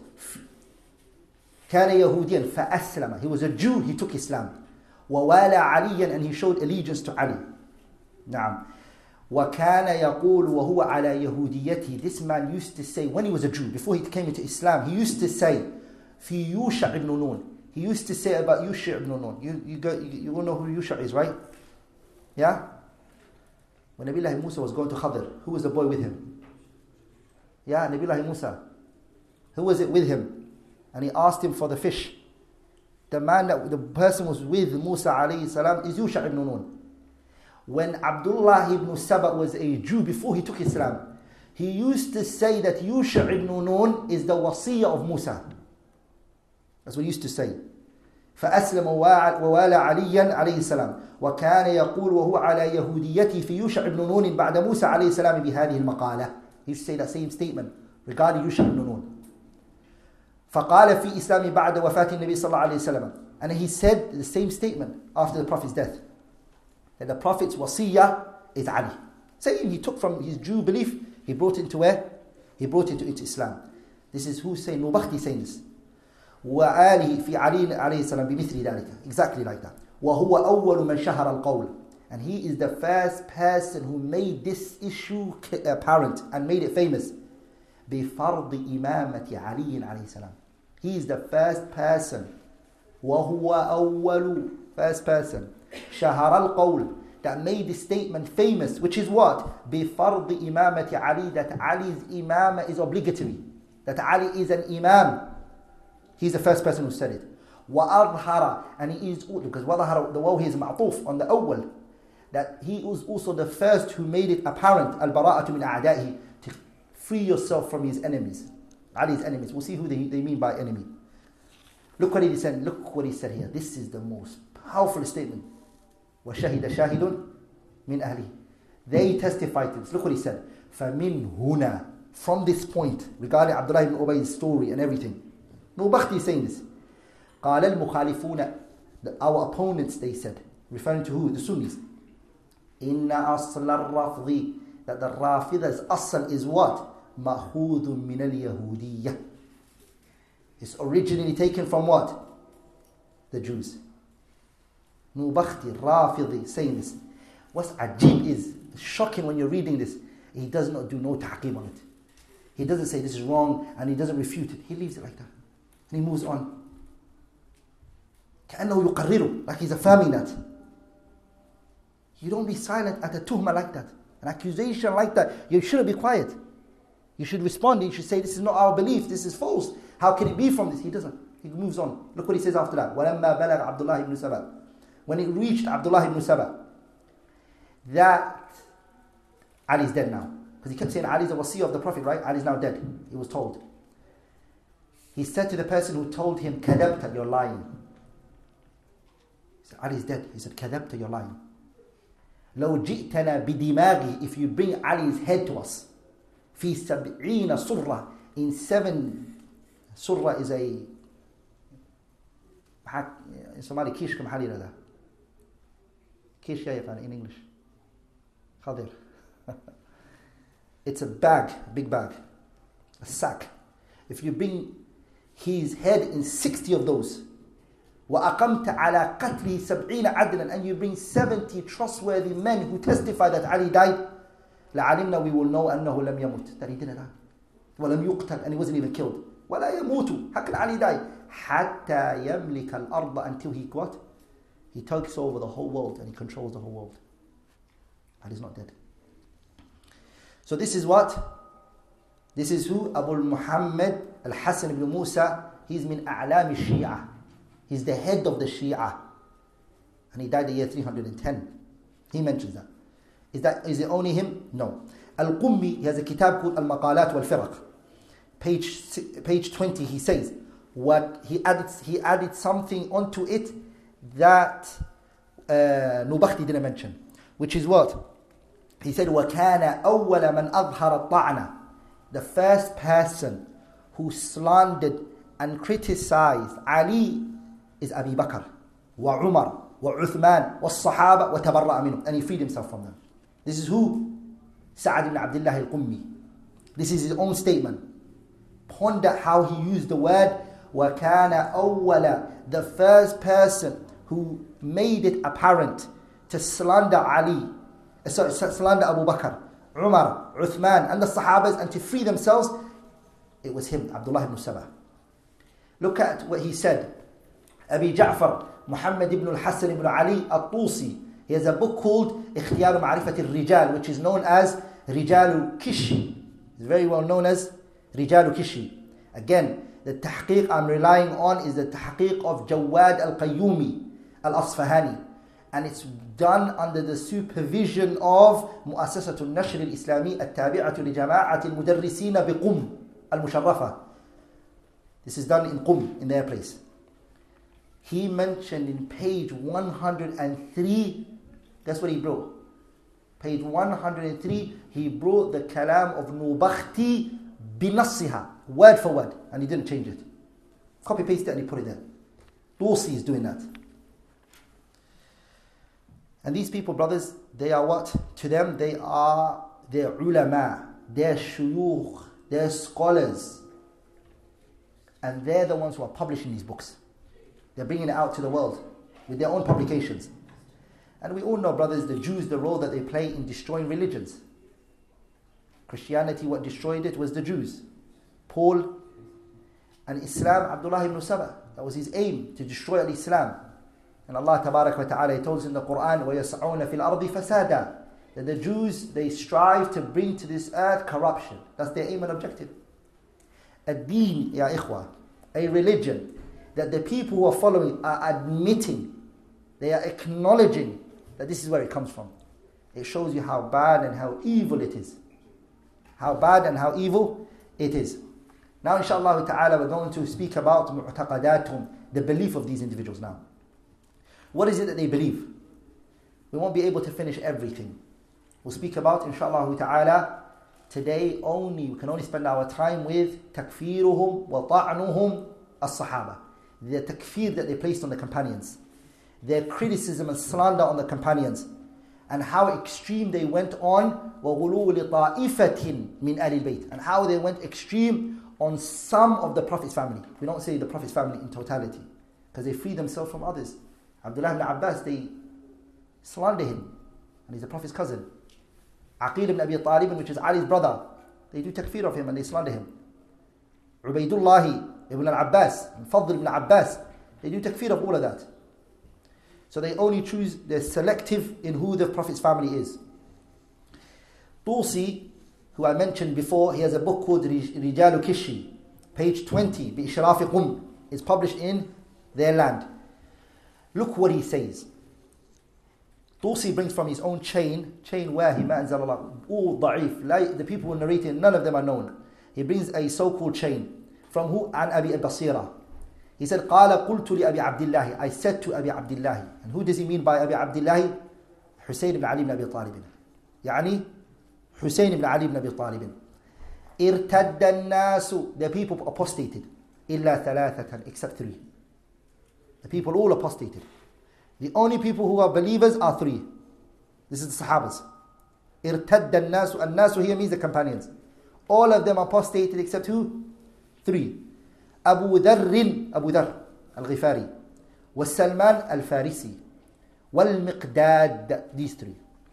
كان يهوديا فأسلم. He was a Jew, he took Islam. ووالى عليا, and he showed allegiance to Ali. نعم. وكان يقول وهو على يهوديته. This man used to say, when he was a Jew, before he came into Islam, he used to say, في يوشع ibn Nun. He used to say about Yusha ibn Nun. You, you, go, you, you all know who Yusha is, right? Yeah? When Nabiullah Musa was going to Khadr, who was the boy with him? Yeah, Nabiullah Musa. Who was it with him? And he asked him for the fish. The man that the person was with Musa alayhi salam is Yusha ibn Nun. When Abdullah ibn Saba was a Jew before he took Islam, he used to say that Yusha ibn Nun is the wasiyah of Musa. That's what he used to say. فأسلم ووالى عليا عليه السلام وكان يقول وهو على يهوديته في يوشع ibn نون بعد موسى عليه السلام بهذه المقالة. He used to say that same statement regarding Yusha ibn Nun. فقال في إسلام بعد وفاة النبي صلى الله عليه وسلم. And he said the same statement after the Prophet's death, that the Prophet's wasiyah is Ali. Same, he took from his Jew belief, he brought it into where? He brought it into Islam. This is who saying, Nubakhti saying this. وآله في علي عليه السلام بمثل ذلك. Exactly like that. وهو أول من شهر القول. And he is the first person who made this issue apparent and made it famous. بفرض إمامة علي عليه السلام. He is the first person. وهو أول first person. شهر القول. That made this statement famous, which is what? بفرض إمامة علي. That Ali's imam is obligatory. That Ali is an imam. He's the first person who said it. وأظهر. And he is, because وظهر, the waw here is معطوف on the أول. That he was also the first who made it apparent. البراءة من أعدائه. To free yourself from his enemies. Ali's enemies. We'll see who they, they mean by enemy. Look what he said. Look what he said here. This is the most powerful statement. وشهد شاهد من أهله. They testified to this. Look what he said. فمن هنا. From this point, regarding Abdullah ibn Ubay's story and everything. Nubakhti is saying this. قال المخالفون. Our opponents, they said. Referring to who? The Sunnis. إن أصل الرفض. That the Rafida's asl is what? مأخوذ من اليهودية. It's originally taken from what? The Jews. Nubakhti, Rafidi, saying this. What's ajib is, shocking when you're reading this, he does not do no ta'qib on it. He doesn't say this is wrong and he doesn't refute it. He leaves it like that. And he moves on. كأنه يقرره, like he's affirming that. You don't be silent at a tuhma like that. An accusation like that. You shouldn't be quiet. You should respond. You should say, this is not our belief. This is false. How can it be from this? He doesn't. He moves on. Look what he says after that. وَلَمَّا بَلَغَ عَبْدُ اللَّهِ ibn Saba. When it reached Abdullah ibn Saba, that Ali is dead now. Because he kept saying Ali is the wasi of the Prophet, right? Ali is now dead. He was told. He said to the person who told him, كَذَبْتَ, you're lying. He said, Ali is dead. He said, كَذَبْتَ, you're lying. لو جئتنا بدماغي, if you bring Ali's head to us, في سبعين surah, in seven, surah is a, in Somali, kish كم حالي لده kish يا يفعل in English خضر. It's a bag, big bag, a sack. If you bring his head in sixty of those, وأقمت على قتله سبعين عدلا, and you bring seventy trustworthy men who testify that Ali died, لعلمنا, we will know أنه لم يمت, that he didn't die, ولم يقتل, and he wasn't even killed. ولا يموت, how can Ali die? حتى يملك الأرض, until he what? He takes over the whole world and he controls the whole world. Ali is not dead. So this is what? This is who? Abu Muhammad al-Hasan ibn Musa. He's min a'lam al-Shia. He's the head of the Shia. And he died the year three hundred ten. He mentions that. Is that is it only him? No. Al-Qummi, he has a kitab called Al-Maqalat wal-Firaq. Page, page twenty, he says, what he added, he added something onto it that uh, Nubakhti didn't mention. Which is what? He said, وَكَانَ أَوَّلَ مَنْ أَظْهَرَ الطَّعْنَ. The first person who slandered and criticized Ali is Abu Bakr, wa Umar, wa Uthman, wa Sahaba, wa tabarra'a minhum. And he freed himself from them. This is who? Sa'ad ibn Abdullah al-Qummi. This is his own statement. Ponder how he used the word وَكَانَ أَوَّلَ. The first person who made it apparent to slander Ali, sorry, slander Abu Bakr, Umar, Uthman, and the Sahabas, and to free themselves, it was him, Abdullah ibn Saba. Look at what he said. Abi Ja'far, Muhammad ibn al-Hasan ibn Ali al-Tusi. He has a book called Ikhtiyar Ma'rifat al-Rijal, which is known as Rijalu Kishi. It's very well known as Rijalu Kishi. Again, the tahqiq I'm relying on is the tahqiq of Jawad al-Qayyumi al-Asfahani. And it's done under the supervision of مؤسسة النشر الإسلامي التابعة لجماعة المدرسين بقم المشرفة. This is done in Qum, in their place. He mentioned in page one hundred three, that's what he brought. Page one hundred three, he brought the kalam of Nubakhti binassiha, word for word, and he didn't change it. Copy paste it and he put it there. Tusi is doing that. And these people, brothers, they are what? To them, they are their ulama, their shuyukh, their scholars. And they're the ones who are publishing these books. They're bringing it out to the world with their own publications. And we all know, brothers, the Jews, the role that they play in destroying religions. Christianity, what destroyed it was the Jews. Paul and Islam, Abdullah ibn Saba. That was his aim, to destroy Islam. And Allah Tabarak wa Ta'ala, He tells us in the Quran, وَيَسْعُونَ فِي الْأَرْضِ فَسَادًا, that the Jews, they strive to bring to this earth corruption. That's their aim and objective. A deen, ya ikhwa, a religion that the people who are following are admitting, they are acknowledging that this is where it comes from. It shows you how bad and how evil it is. How bad and how evil it is. Now inshallah ta'ala we're going to speak about mu'taqadatum, the belief of these individuals now. What is it that they believe? We won't be able to finish everything. We'll speak about inshallah ta'ala today only, we can only spend our time with takfiruhum wa ta'nuhum as-sahaba. The takfir that they placed on the companions. Their criticism and slander on the companions. And how extreme they went on وَغُلُوُ لِطَائِفَةٍ مِنْ أَهْلِ الْبَيْتِ, and how they went extreme on some of the Prophet's family. We don't say the Prophet's family in totality, because they free themselves from others. Abdullah ibn Abbas, they slander him, and he's the Prophet's cousin. Aqil ibn Abi Talib, which is Ali's brother, they do takfir of him and they slander him. Ubaydullah ibn al-Abbas and Fadl ibn Abbas, they do takfir of all of that. So they only choose, they're selective in who the Prophet's family is. Tusi, who I mentioned before, he has a book called Rijalu Kishi, page twenty, بِإِشْرَافِ قُمْ, is published in their land. Look what he says. Tusi brings from his own chain, chain where he ma'anzal Allah, all da'if, the people who narrate it, none of them are known. He brings a so-called chain. From who? An Abi al-Basira. He said, قال قلت لأبي عبد الله, I said to Abi Abdullah. And who does he mean by Abi Abdullah? Hussein ibn Ali ibn Abi Talib. يعني Hussein ibn Ali ibn Abi Talib. ارتد الناس, the people apostated. إلا ثلاثة, except three. The people all apostated. The only people who are believers are three. This is the Sahabas. ارتد الناس, الناس here means the companions. All of them apostated except who? Three. Abu Dharr, Abu Dharr al-Ghifari, was Salman al-Farisi, wal-Miqdad, these three.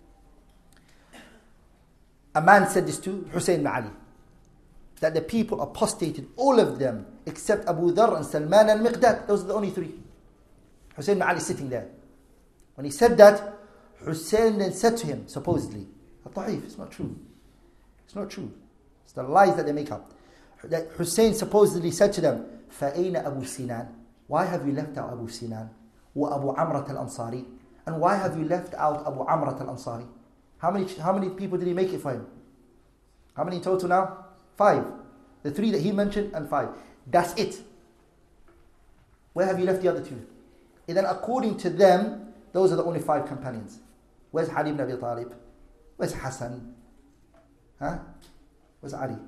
A man said this to Hussein ibn Ali, that the people apostated, all of them, except Abu Dharr and Salman al-Miqdad. Those are the only three. Hussein ibn Ali is sitting there. When he said that, Hussein then said to him, supposedly, Ta'if, it's not true. It's not true. It's the lies that they make up. That Hussein supposedly said to them, فَأَيْنَ أَبُو سِنَانَ, why have you left out Abu Sinan? وَأَبُو عَمْرَةَ الْأَنصَارِ, and why have you left out Abu Amrat al-Ansari? How many, how many people did he make it for him? How many in total now? Five. The three that he mentioned and five. That's it. Where have you left the other two? And then according to them, those are the only five companions. Where's Ali ibn Abi Talib? Where's Hassan? Huh? Where's Ali?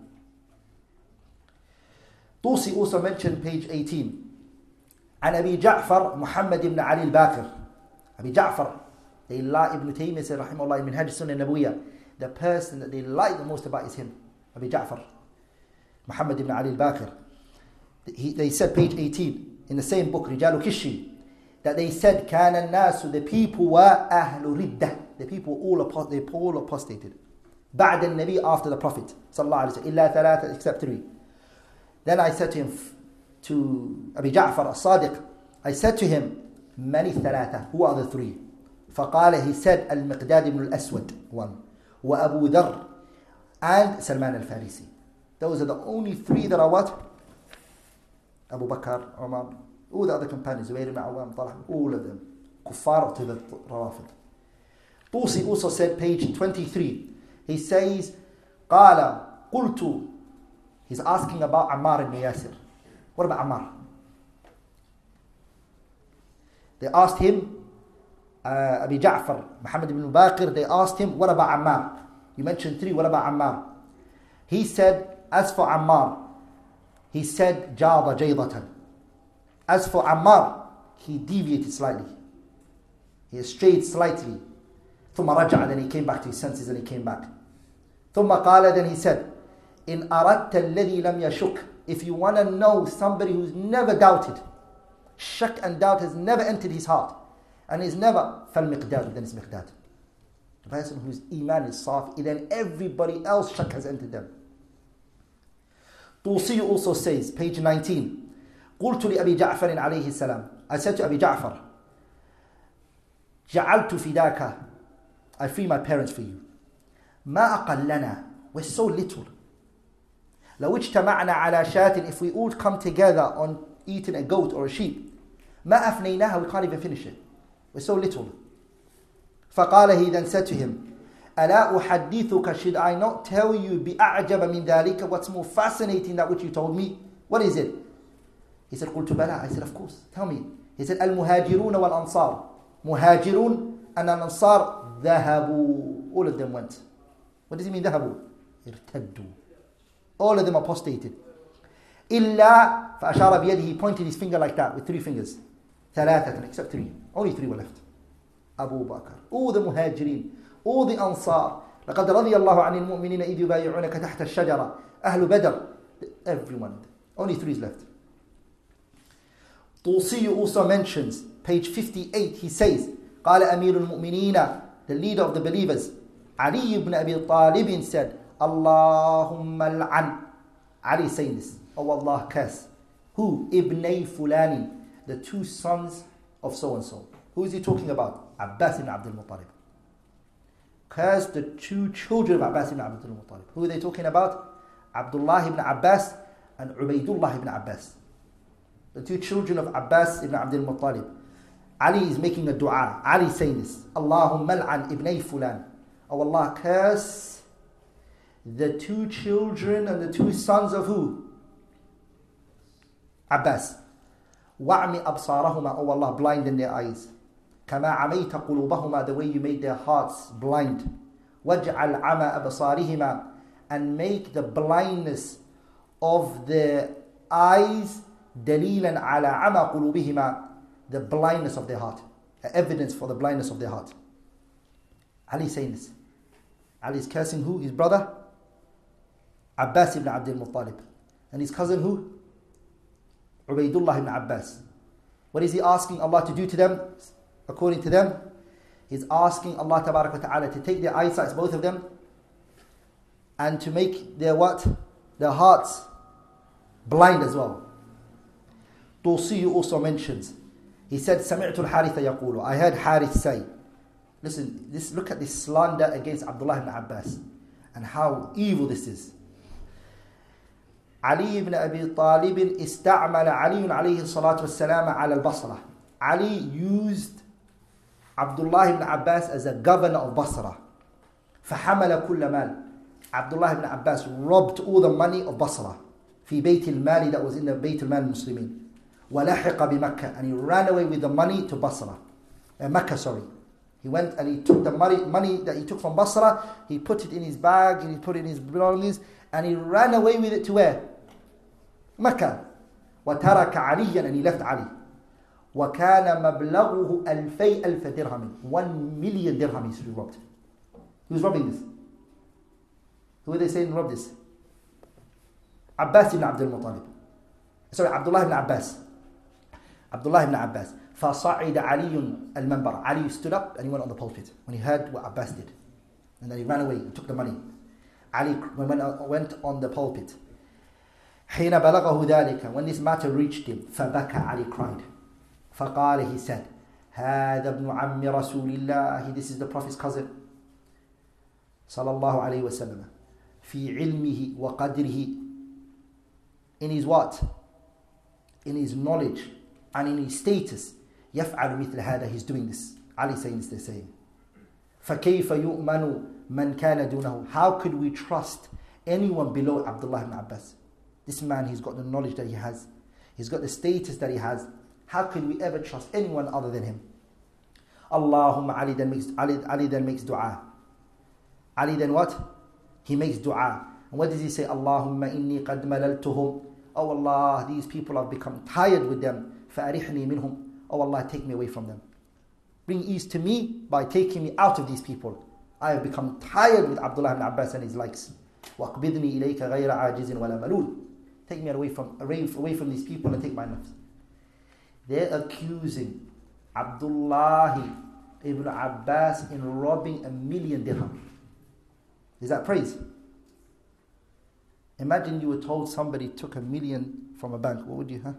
Tusi also mentioned page eighteen. عن أبي جعفر محمد بن علي الباقر. Abi Ja'far, they lie, Ibn Taymiyyah said rahimahullah in Minhaj Sunnah Nabawiyya, the person that they like the most about is him, Abi Ja'far Muhammad ibn Ali al-Baqir. He, they said page eighteen in the same book Rijalu Kishi, that they said كان الناس, the people were أهل ردة, the people all apost- they all apostated بعد النبي, after the Prophet sallallahu alaihi wasallam, إلا ثلاثة, except three. Then I said to him, to Abi Ja'far as-Sadiq, I said to him, many ثلاثة, who are the three? فقال, he said, Al-Miqdad ibn al-Aswad, one, wa Abu Dharr, and Salman al-Farisi. Those are the only three that are what? Abu Bakr, Umar, all the other companions, Zubayr ibn Awam, Talha, all of them, kuffar to the Rawafid. Tusi also said, page twenty-three, he says, قال قلت, he's asking about Ammar ibn Yasir. What about Ammar? They asked him, uh, Abi Ja'far, Muhammad ibn Baqir, they asked him, what about Ammar? You mentioned three, what about Ammar? He said, as for Ammar, he said, Jada Jaydatan. As for Ammar, he deviated slightly. He strayed slightly. ثم رجع, then he came back to his senses and he came back. ثم قال, then he said, إن أردت الذي لم يشك if you want to know somebody who's never doubted, shak and doubt has never entered his heart, and is never, فَالْمِقْدَادُ, then it's Miqdad. The person whose iman is safi, then everybody else shak has entered them. Tusi also says, page nineteen, قُلْتُ لِأَبِي جَعْفَرٍ عَلَيْهِ السَّلَامِ, I said to Abi Ja'far, جَعَلْتُ فِدَاكَ, I free my parents for you. مَا أَقَلَّنَا, we're so little. لو اجتمعنا على شاة, if we all come together on eating a goat or a sheep, ما أفنيناها, we can't even finish it. We're so little. فقال, he then said to him, ألا أحدثك, should I not tell you بأعجب من ذلك, what's more fascinating than what you told me? What is it? He said, قلت بلى. I said, of course, tell me. He said, المهاجرون والأنصار. مهاجرون and الأنصار ذهبوا. All of them went. What does he mean ذهبوا? ارتدوا. All of them apostated. إلا, فأشار بيده, he pointed his finger like that with three fingers. ثلاثة, except three. Only three were left. Abu Bakr, all the muhajirin, all the ansar. لقد رضي الله عن المؤمنين إذ يبايعونك تحت الشجرة. أهل بدر, everyone. Only three is left. Tusi also mentions, page fifty-eight, he says, قال أمير المؤمنين, the leader of the believers, Ali ibn Abi Talib said, اللهم العن. Ali saying this, oh Allah curse. Who? Ibnay Fulani, the two sons of so and so. Who is he talking about? Abbas ibn Abdul Muttalib. Curse the two children of Abbas ibn Abdul Muttalib. Who are they talking about? Abdullah ibn Abbas and Ubaidullah ibn Abbas. The two children of Abbas ibn Abdul Muttalib. Ali is making a dua. Ali is saying this. Allahumma al'an ibnay fulan. Oh Allah, curse the two children and the two sons of who? Abbas. Wa'mi absarahuma. Oh Allah, blind in their eyes. كما عميت قلوبهما, the way you made their hearts blind. واجعل عمى أبصارهما, and make the blindness of their eyes دليلا على عمى قلوبهما, the blindness of their heart, evidence for the blindness of their heart. Ali is saying this. Ali is cursing who? His brother Abbas ibn Abdul Muttalib, and his cousin who? Ubaidullah ibn Abbas. What is he asking Allah to do to them? According to them, he's asking Allah Tabarak wa Ta'ala to take their eyesight, both of them, and to make their what? Their hearts blind as well. Tusi also mentions, he said, سمعت الحارث يقول, I heard Harith say, listen, this, look at this slander against Abdullah ibn Abbas and how evil this is. Ali ibn Abi Talib استعمل علي عليه الصلاة والسلام على البصرة. Ali used Abdullah ibn Abbas as a governor of Basra. فحمل كل مال. Abdullah ibn Abbas robbed all the money of Basra. في بيت المال, that was in the بيت المال المسلمين. ولحق بمكة, and he ran away with the money to Basra. Uh, Mecca, sorry. He went and he took the money, money that he took from Basra, he put it in his bag, and he put it in his belongings, and he ran away with it to where? Mecca. وترك عليا, and he left Ali. وكان مبلغه ألفي ألف درهم. One million dirham he robbed. Who was robbing this? Who are they saying robbed this? Abbas ibn Abdul Muttalib. Sorry, Abdullah ibn Abbas. Abdullah ibn Abbas. فصعد علي المنبر. Ali stood up and he went on the pulpit when he heard what Abbas did. And then he ran away and took the money. Ali went on the pulpit. حين بلغه ذلك, when this matter reached him, فبكى, Ali cried. فقال, he said, هذا ابن عم رسول الله, this is the Prophet's cousin, صلى الله عليه وسلم, في علمه وقدره, in his what? In his knowledge and in his status, يفعل مثل هذا, he's doing this. Ali saying this, they're saying. فكيف يؤمن من كان دونه, how could we trust anyone below Abdullah ibn Abbas? This man, he's got the knowledge that he has, he's got the status that he has. How could we ever trust anyone other than him? Allahumma, Ali then makes, Ali, Ali then makes dua. Ali then what? He makes dua. And what does he say? Allahumma inni qad malaltuhum. Oh Allah, these people have become tired with them. فَأَرِحْنِي مِنْهُمْ. Oh Allah, take me away from them. Bring ease to me by taking me out of these people. I have become tired with Abdullah ibn Abbas and his likes. وَأَقْبِضْنِي إِلَيْكَ غَيْرَ عَاجِزٍ وَلَا مَلُولٍ. Take me away from, away, away from these people and take my nafs. They're accusing Abdullah ibn Abbas in robbing a million dirham. Is that praise? Imagine you were told somebody took a million from a bank. What would you, huh?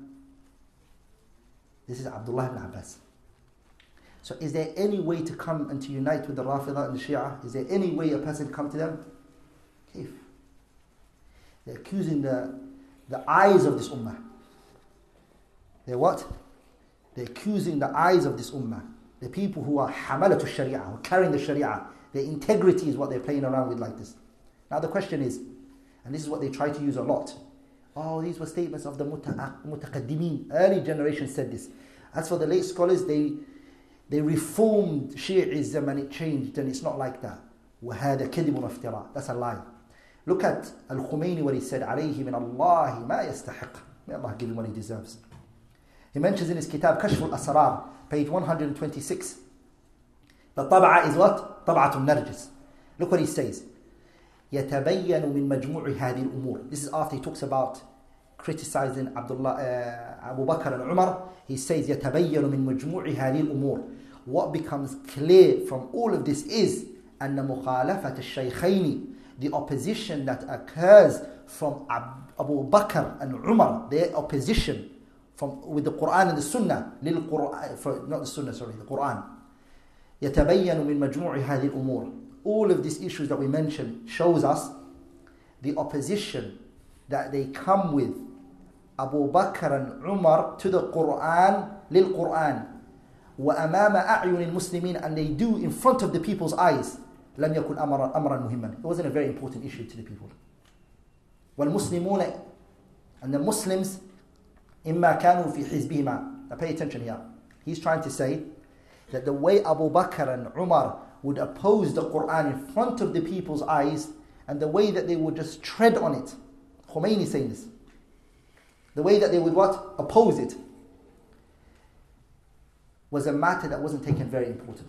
This is Abdullah ibn Abbas. So is there any way to come and to unite with the Rafidah and the Shia? Is there any way a person can come to them? Kif. They're accusing the, the eyes of this ummah. They're what? They're accusing the eyes of this ummah. The people who are hamalatu sharia, who are carrying the sharia. Their integrity is what they're playing around with like this. Now the question is, and this is what they try to use a lot. Oh, these were statements of the mutaqaddimin. Early generations said this. As for the late scholars, they they reformed Shi'ism and it changed, and it's not like that. وَهَذَا كَذِبٌ وَافْتِرَاء. That's a lie. Look at Al-Khumaini where he said, عَلَيْهِ مِنَ اللَّهِ مَا يَسْتَحِقْ. May Allah give him what he deserves. He mentions in his kitab Kashf al-Asrar, page one hundred twenty-six. The tab'a is what? طبعة النرجس. Look what he says. يتبين من مجموع هذه الأمور. This is after he talks about criticizing Abdullah, uh, Abu Bakr and Umar. He says يتبين من مجموع هذه الأمور. What becomes clear from all of this is أن مخالفة الشيخين, the opposition that occurs from Abu Bakr and Umar, their opposition from with the Quran and the Sunnah, للقرآن, for, not the Sunnah, sorry, the Quran. يتبين من مجموع هذه الأمور. All of these issues that we mentioned shows us the opposition that they come with Abu Bakr and Umar to the Quran, للقرآن وأمام أعين المسلمين, and they do in front of the people's eyes. لم يكن أمرا أمرا مهما. It wasn't a very important issue to the people. والمسلمون, and the Muslims إما كانوا في حزبهما. Now pay attention here. He's trying to say that the way Abu Bakr and Umar would oppose the Quran in front of the people's eyes, and the way that they would just tread on it. Khomeini saying this. The way that they would what? Oppose it. Was a matter that wasn't taken very important.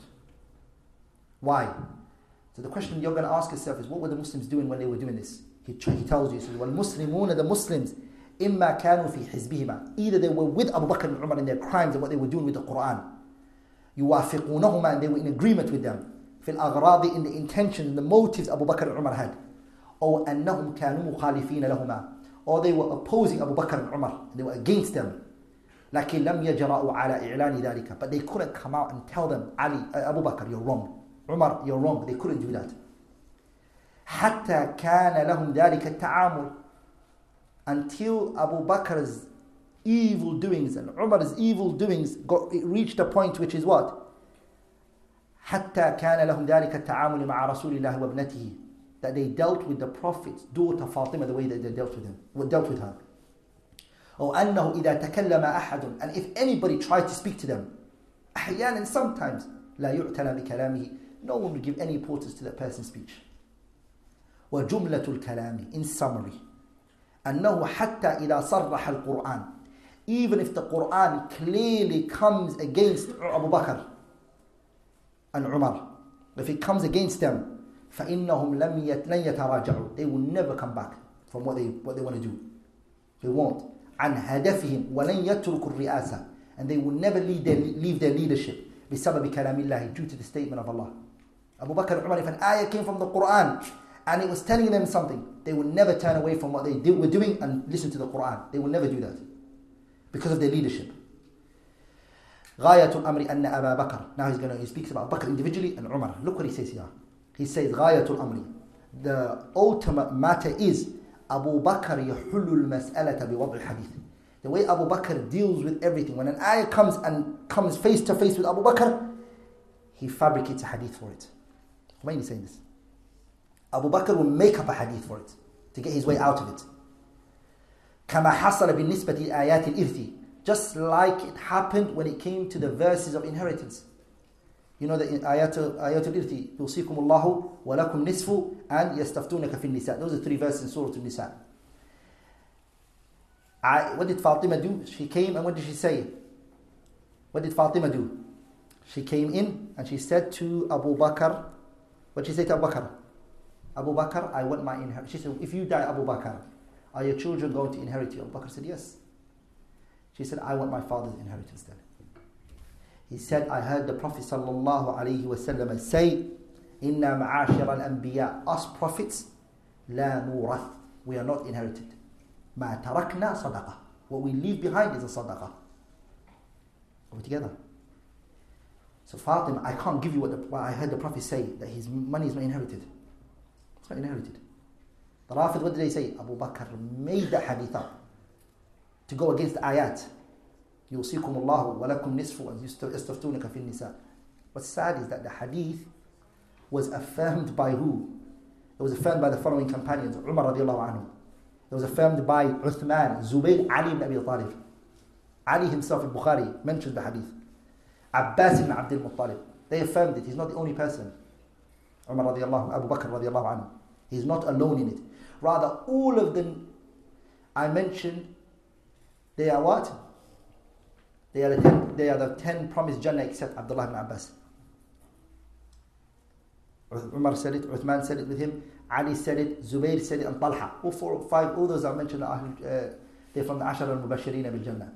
Why? So the question you're going to ask yourself is, what were the Muslims doing when they were doing this? He, he tells you, he says, وَالْمُسْلِمُونَ, the Muslims, إِمَّا كَانُوا فِي حِزْبِهِمَا. Either they were with Abu Bakr and Umar in their crimes and what they were doing with the Quran. يُوَافِقُونَهُمَا, and they were in agreement with them. في الأغراض, in the intentions and the motives Abu Bakr and Umar had. Or أنهم كانوا مخالفين لهما, or they were opposing Abu Bakr and Umar, they were against them. لكن لم يجرؤوا على إعلان ذلك, but they couldn't come out and tell them, Ali, uh, Abu Bakr, you're wrong, Umar, you're wrong. They couldn't do that. حتى كان لهم ذلك التعامل, until Abu Bakr's evil doings and Umar's evil doings got, it reached a point which is what? حتى كان لهم ذلك التعامل مع رسول الله وابنته, that they dealt with the Prophet's daughter Fatima the way that they dealt with him, dealt with her. أو أنه إذا تكلم أحد, and if anybody tried to speak to them, أحيانا, sometimes, لا يعتنى بكلامه, no one would give any importance to that person's speech. وجملة الكلام, in summary, أنه حتى إذا صرح القرآن, even if the Quran clearly comes against Abu Bakr and Umar, if it comes against them, فإنهم لم يتراجعوا, they will never come back from what they what they want to do. They won't. عن هدفهم ولن يتركوا الرئاسة, and they will never leave their, leave their leadership بسبب كلام الله, due to the statement of Allah. Abu Bakr and Umar, if an ayah came from the Quran and it was telling them something, they would never turn away from what they did, were doing and listen to the Quran. They will never do that because of their leadership. غاية الأمر أن أبا بكر. Now he's going to, he speaks about Bakr individually and Umar. Look what he says here. He says غاية الأمر, the ultimate matter is Abu Bakr يحل المسألة بوضع الحديث. The way Abu Bakr deals with everything. When an ayah comes and comes face to face with Abu Bakr, he fabricates a hadith for it. Why are you saying this? Abu Bakr will make up a hadith for it to get his way out of it. كما حصل بالنسبة لآيات الإرث, just like it happened when it came to the verses of inheritance. You know that in Ayatul Irthi, يوصيكم الله ولكم نصف and يستفتونك في النساء. Those are three verses in Surah An-Nisa. I, what did Fatima do? She came and what did she say? What did Fatima do? She came in and she said to Abu Bakr, what did she say to Abu Bakr? Abu Bakr, I want my inheritance. She said, if you die, Abu Bakr, are your children going to inherit you? Abu Bakr said, yes. She said, I want my father's inheritance then. He said, I heard the Prophet sallallahu alaihi wasallam say, Inna ma'ashara al-anbiya, us prophets, la nurath, we are not inherited. Ma tarakna sadaqah, what we leave behind is a sadaqah. Are we together? So Fatima, I can't give you what, the, what I heard the Prophet say, that his money is not inherited. It's not inherited. The Rafid, what did they say? Abu Bakr made that hadith up to go against the ayat. يوصيكم الله ولكم نصف يستفتونك في النساء. What's sad is that the hadith was affirmed by who? It was affirmed by the following companions: Umar radiallahu anhu. It was affirmed by Uthman, Zubayr, Ali ibn Abi Talib. Ali himself in Bukhari mentioned the hadith. Abbas ibn Abdul Muttalib. They affirmed it. He's not the only person. Umar radiallahu, Abu Bakr radiallahu anhu. He's not alone in it. Rather, all of them I mentioned, they are what? They are the ten, they are the ten promised Jannah except Abdullah ibn Abbas. Umar said it, Uthman said it with him, Ali said it, Zubayr said it, and Talha. All four or five, all those I mentioned, are, uh, they're from the Ashara al-Mubashirin bil Jannah.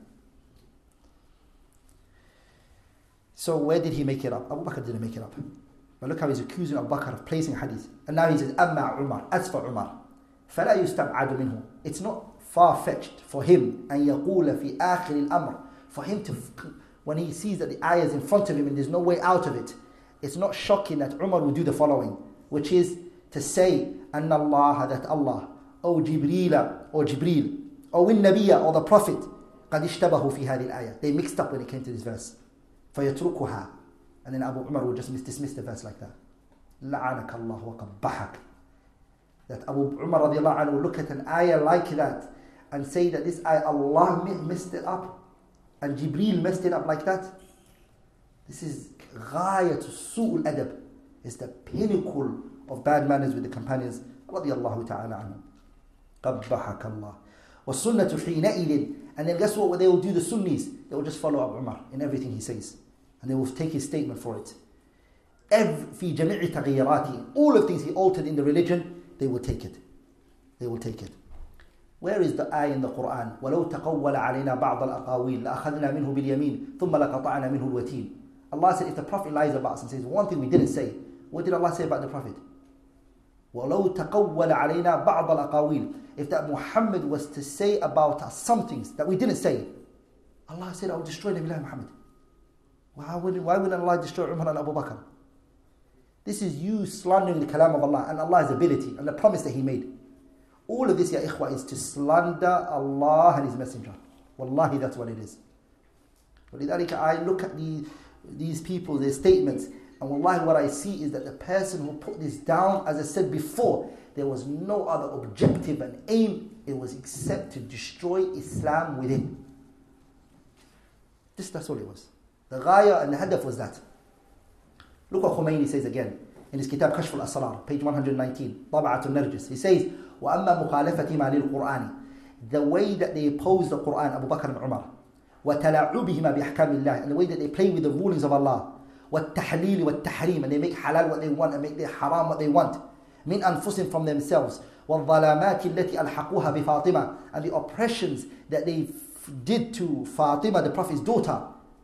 So where did he make it up? Abu Bakr didn't make it up. But look how he's accusing Abu Bakr of placing hadith. And now he says, Amma Umar, as for Umar, فَلَا يُسْتَبْعَدُ مِنْهُ. It's not far-fetched for him, أَن يَقُولَ فِي آخِرِ الْأَمْرِ, for him to, when he sees that the ayah is in front of him and there's no way out of it, it's not shocking that Umar will do the following, which is to say, أَنَّ اللَّهَ, that Allah, or Jibreel, or Jibreel, or النبي, or the Prophet, قَدْ اشْتَبَهُ فِي هَذِهِ الْآيَةِ. They mixed up when it came to this verse. فَيَتْرُكُهَا. And then Abu Umar will just dismiss the verse like that. لَعَنَكَ اللَّهُ وَقَبَّحَكَ. That Abu Umar radiallahu anhu will look at an ayah like that and say that this ayah, Allah messed it up and Jibreel messed it up like that. This is غاية سوء الأدب. It's the pinnacle of bad manners with the companions radiallahu ta'ala anhu. قَبَّحَكَ اللَّهُ وَالسُنَّةُ حِينَئِذٍ. And then guess what they will do, the Sunnis? They will just follow Abu Umar in everything he says. And they will take his statement for it. Every, في جميع تغييراته, all of things he altered in the religion, they will take it. They will take it. Where is the ayah in the Quran? وَلَوْ تَقَوَّلَ عَلَيْنَا بَعْضَ الْأَقَاوِيلِ لَأَخَذْنَا مِنْهُ بِالْيَمِينِ ثُمَّ لَقَطَعْنَا مِنْهُ الْوَتِينَ. Allah said, if the Prophet lies about us and says one thing we didn't say, what did Allah say about the Prophet? وَلَوْ تَقَوَّلَ عَلَيْنَا بَعْضَ الْأَقَاوِيلِ. If that Muhammad was to say about us some things that we didn't say, Allah said, I will destroy Nabi Muhammad. Why wouldn't, why wouldn't Allah destroy Umar and Abu Bakr? This is you slandering the kalam of Allah and Allah's ability and the promise that He made. All of this, ya ikhwa, is to slander Allah and His Messenger. Wallahi, that's what it is. I look at the, these people, their statements, and wallahi, what I see is that the person who put this down, as I said before, there was no other objective and aim. It was except to destroy Islam within. This, that's all it was. The ghaya and the hadaf was that. Look what Khomeini says again in his kitab Kashf al-Asrar, page one hundred nineteen, Tab'at al-Narjis. He says, وَأَمَّا مُخَالَفَتِهِمَا لِلْقُرْآنِ. The way that they oppose the Qur'an, Abu Bakr and Umar, وَتَلَعُبِهِمَا بِأَحْكَامِ اللَّهِ, and the way that they play with the rulings of Allah, وَالتَّحْلِيلِ وَالتَّحْرِيمِ, and they make halal what they want and make their haram what they want, مِنْ أَنفُسِهِمْ, from themselves, وَالظَّلَامَاتِ الَّتِي أَلْحَقُوهَا بِفَاطِمَةِ, and the oppressions that they did to Fatima, the Prophet's daughter.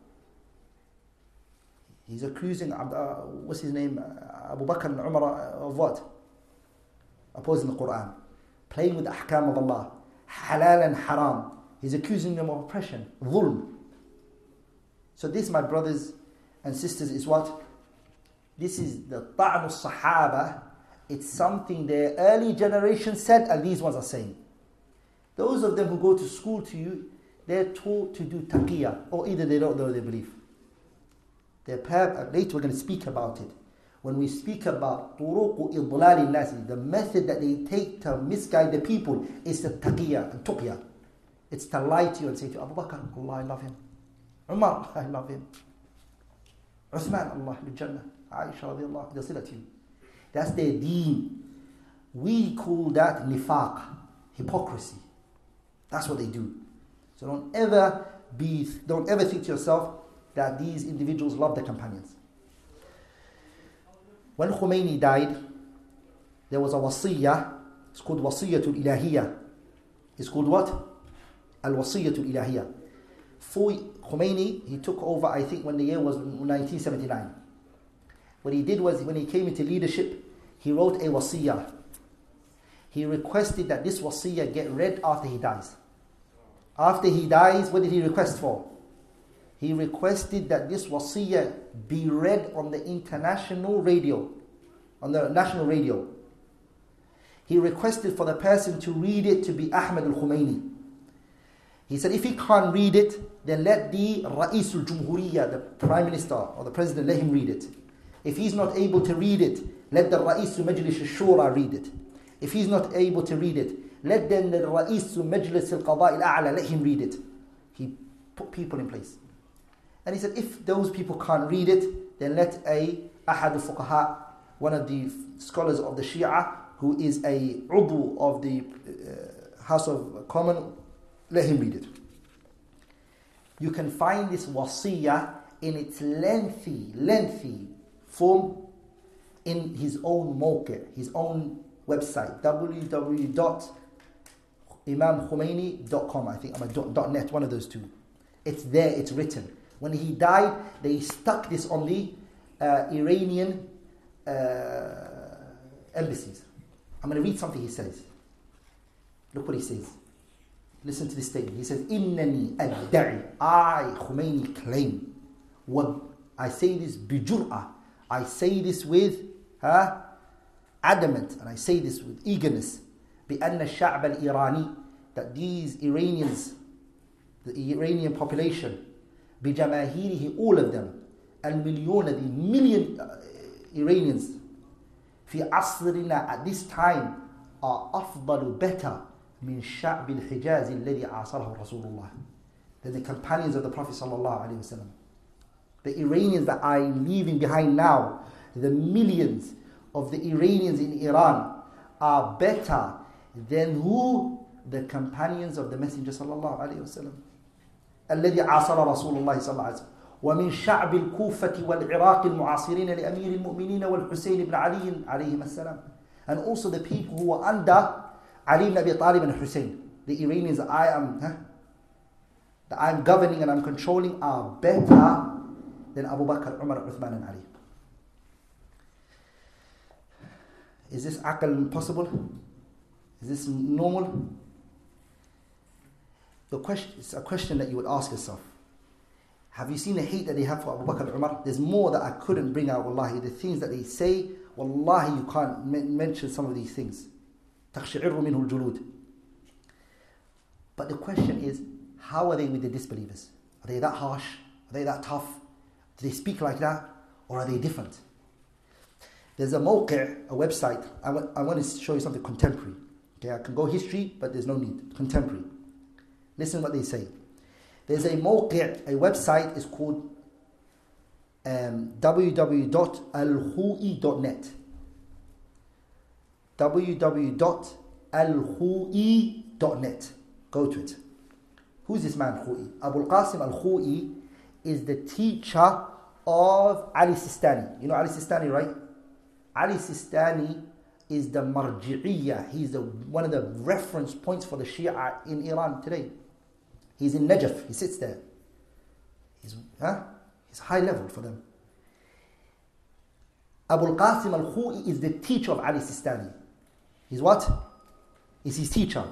He's accusing, uh, what's his name, Abu Bakr and Umar of what? Opposing the Qur'an, playing with the ahkam of Allah, halal and haram. He's accusing them of oppression, dhulm. So this, my brothers and sisters, is what? This is the ta'nu sahaba. It's something their early generation said, and these ones are saying. Those of them who go to school to you, they're taught to do taqiyya, or either they don't know their belief. They're perhaps, later we're going to speak about it. When we speak about turuq idlal al-nas, the method that they take to misguide the people is the taqiyya and tuqya. It's to lie to you and say to Abu Bakr, Allah, I love him. Umar, I love him. Uthman, Allah, bil Jannah. Aisha, radiallahu, they'll say that to you. That's their deen. We call that nifaq, hypocrisy. That's what they do. So don't ever be, don't ever think to yourself that these individuals love their companions. When Khomeini died, there was a wasiyah, it's called Wasiyatul Ilahiyah. It's called what? Al-Wasiyyatul Ilahiyya. For Khomeini, he took over, I think, when the year was nineteen seventy-nine. What he did was, when he came into leadership, he wrote a wasiyah. He requested that this wasiyah get read after he dies. After he dies, what did he request for? He requested that this wasiyah be read on the international radio, on the national radio. He requested for the person to read it to be Ahmad al-Khomeini. He said, if he can't read it, then let the Ra'is al-Jumhuriyya, the Prime Minister or the President, let him read it. If he's not able to read it, let the Ra'is al-Majlis al-Shura read it. If he's not able to read it, let then the Ra'is al-Majlis al-Qada al-A'la, let him read it. He put people in place. And he said, if those people can't read it, then let a Ahad al-Fuqaha, one of the scholars of the Shia, who is a Udu of the uh, House of Commons, let him read it. You can find this wasiyah in its lengthy, lengthy form in his own mawqi', his own website, w w w dot imam khomeini dot com, I think, or .net, one of those two. It's there, it's written. When he died, they stuck this on the uh, Iranian uh, embassies. I'm going to read something he says. Look what he says. Listen to this statement. He says, Innani adda'i, I, Khomeini, claim. Wa, I say this bijur'ah. I say this with huh, adamant, and I say this with eagerness. بأن الشعب الإيراني, that these Iranians, the Iranian population, بجماهيره, all of them, المليون, the million uh, Iranians, في عصرنا, at this time, are أفضل, better, من شعب الحجاز الذي عاصره رسول الله, than the companions of the Prophet sallallahu alaihi wasallam. The Iranians that I'm leaving behind now, the millions of the Iranians in Iran, are better than who? The companions of the Messenger sallallahu alaihi wasallam. الذي عاصر رسول الله صلى الله عليه وسلم. ومن شعب الكوفة والعراق المعاصرين لأمير المؤمنين والحسين بن علي عليهم السلام. And also the people who were under Ali ibn Abi Talib and Hussein. The Iranians that I am, huh, that I'm governing and I'm controlling, are better than Abu Bakr, Umar, Uthman and Ali. Is this aql possible? Is this normal? The question, it's a question that you would ask yourself. Have you seen the hate that they have for Abu Bakr and Umar? There's more that I couldn't bring out, wallahi. The things that they say, wallahi, you can't m- mention some of these things. تَخْشِعِرُّ مِنْهُ الْجُلُودِ. But the question is, how are they with the disbelievers? Are they that harsh? Are they that tough? Do they speak like that? Or are they different? There's a mawqi', a website. I want, I want to show you something contemporary. Okay, I can go history, but there's no need. Contemporary. Listen what they say. There's a mawqi', a website is called um, w w w dot al khoi dot net. w w w dot al khoi dot net. Go to it. Who's this man, Khoi? Abu al-Qasim al-Khoi is the teacher of Ali Sistani. You know Ali Sistani, right? Ali Sistani is the marji'iyya. He's the, one of the reference points for the Shia in Iran today. He's in Najaf. He sits there. He's, huh? He's high level for them. Abu al-Qasim al-Khoi is the teacher of Ali Sistani. He's what? He's his teacher.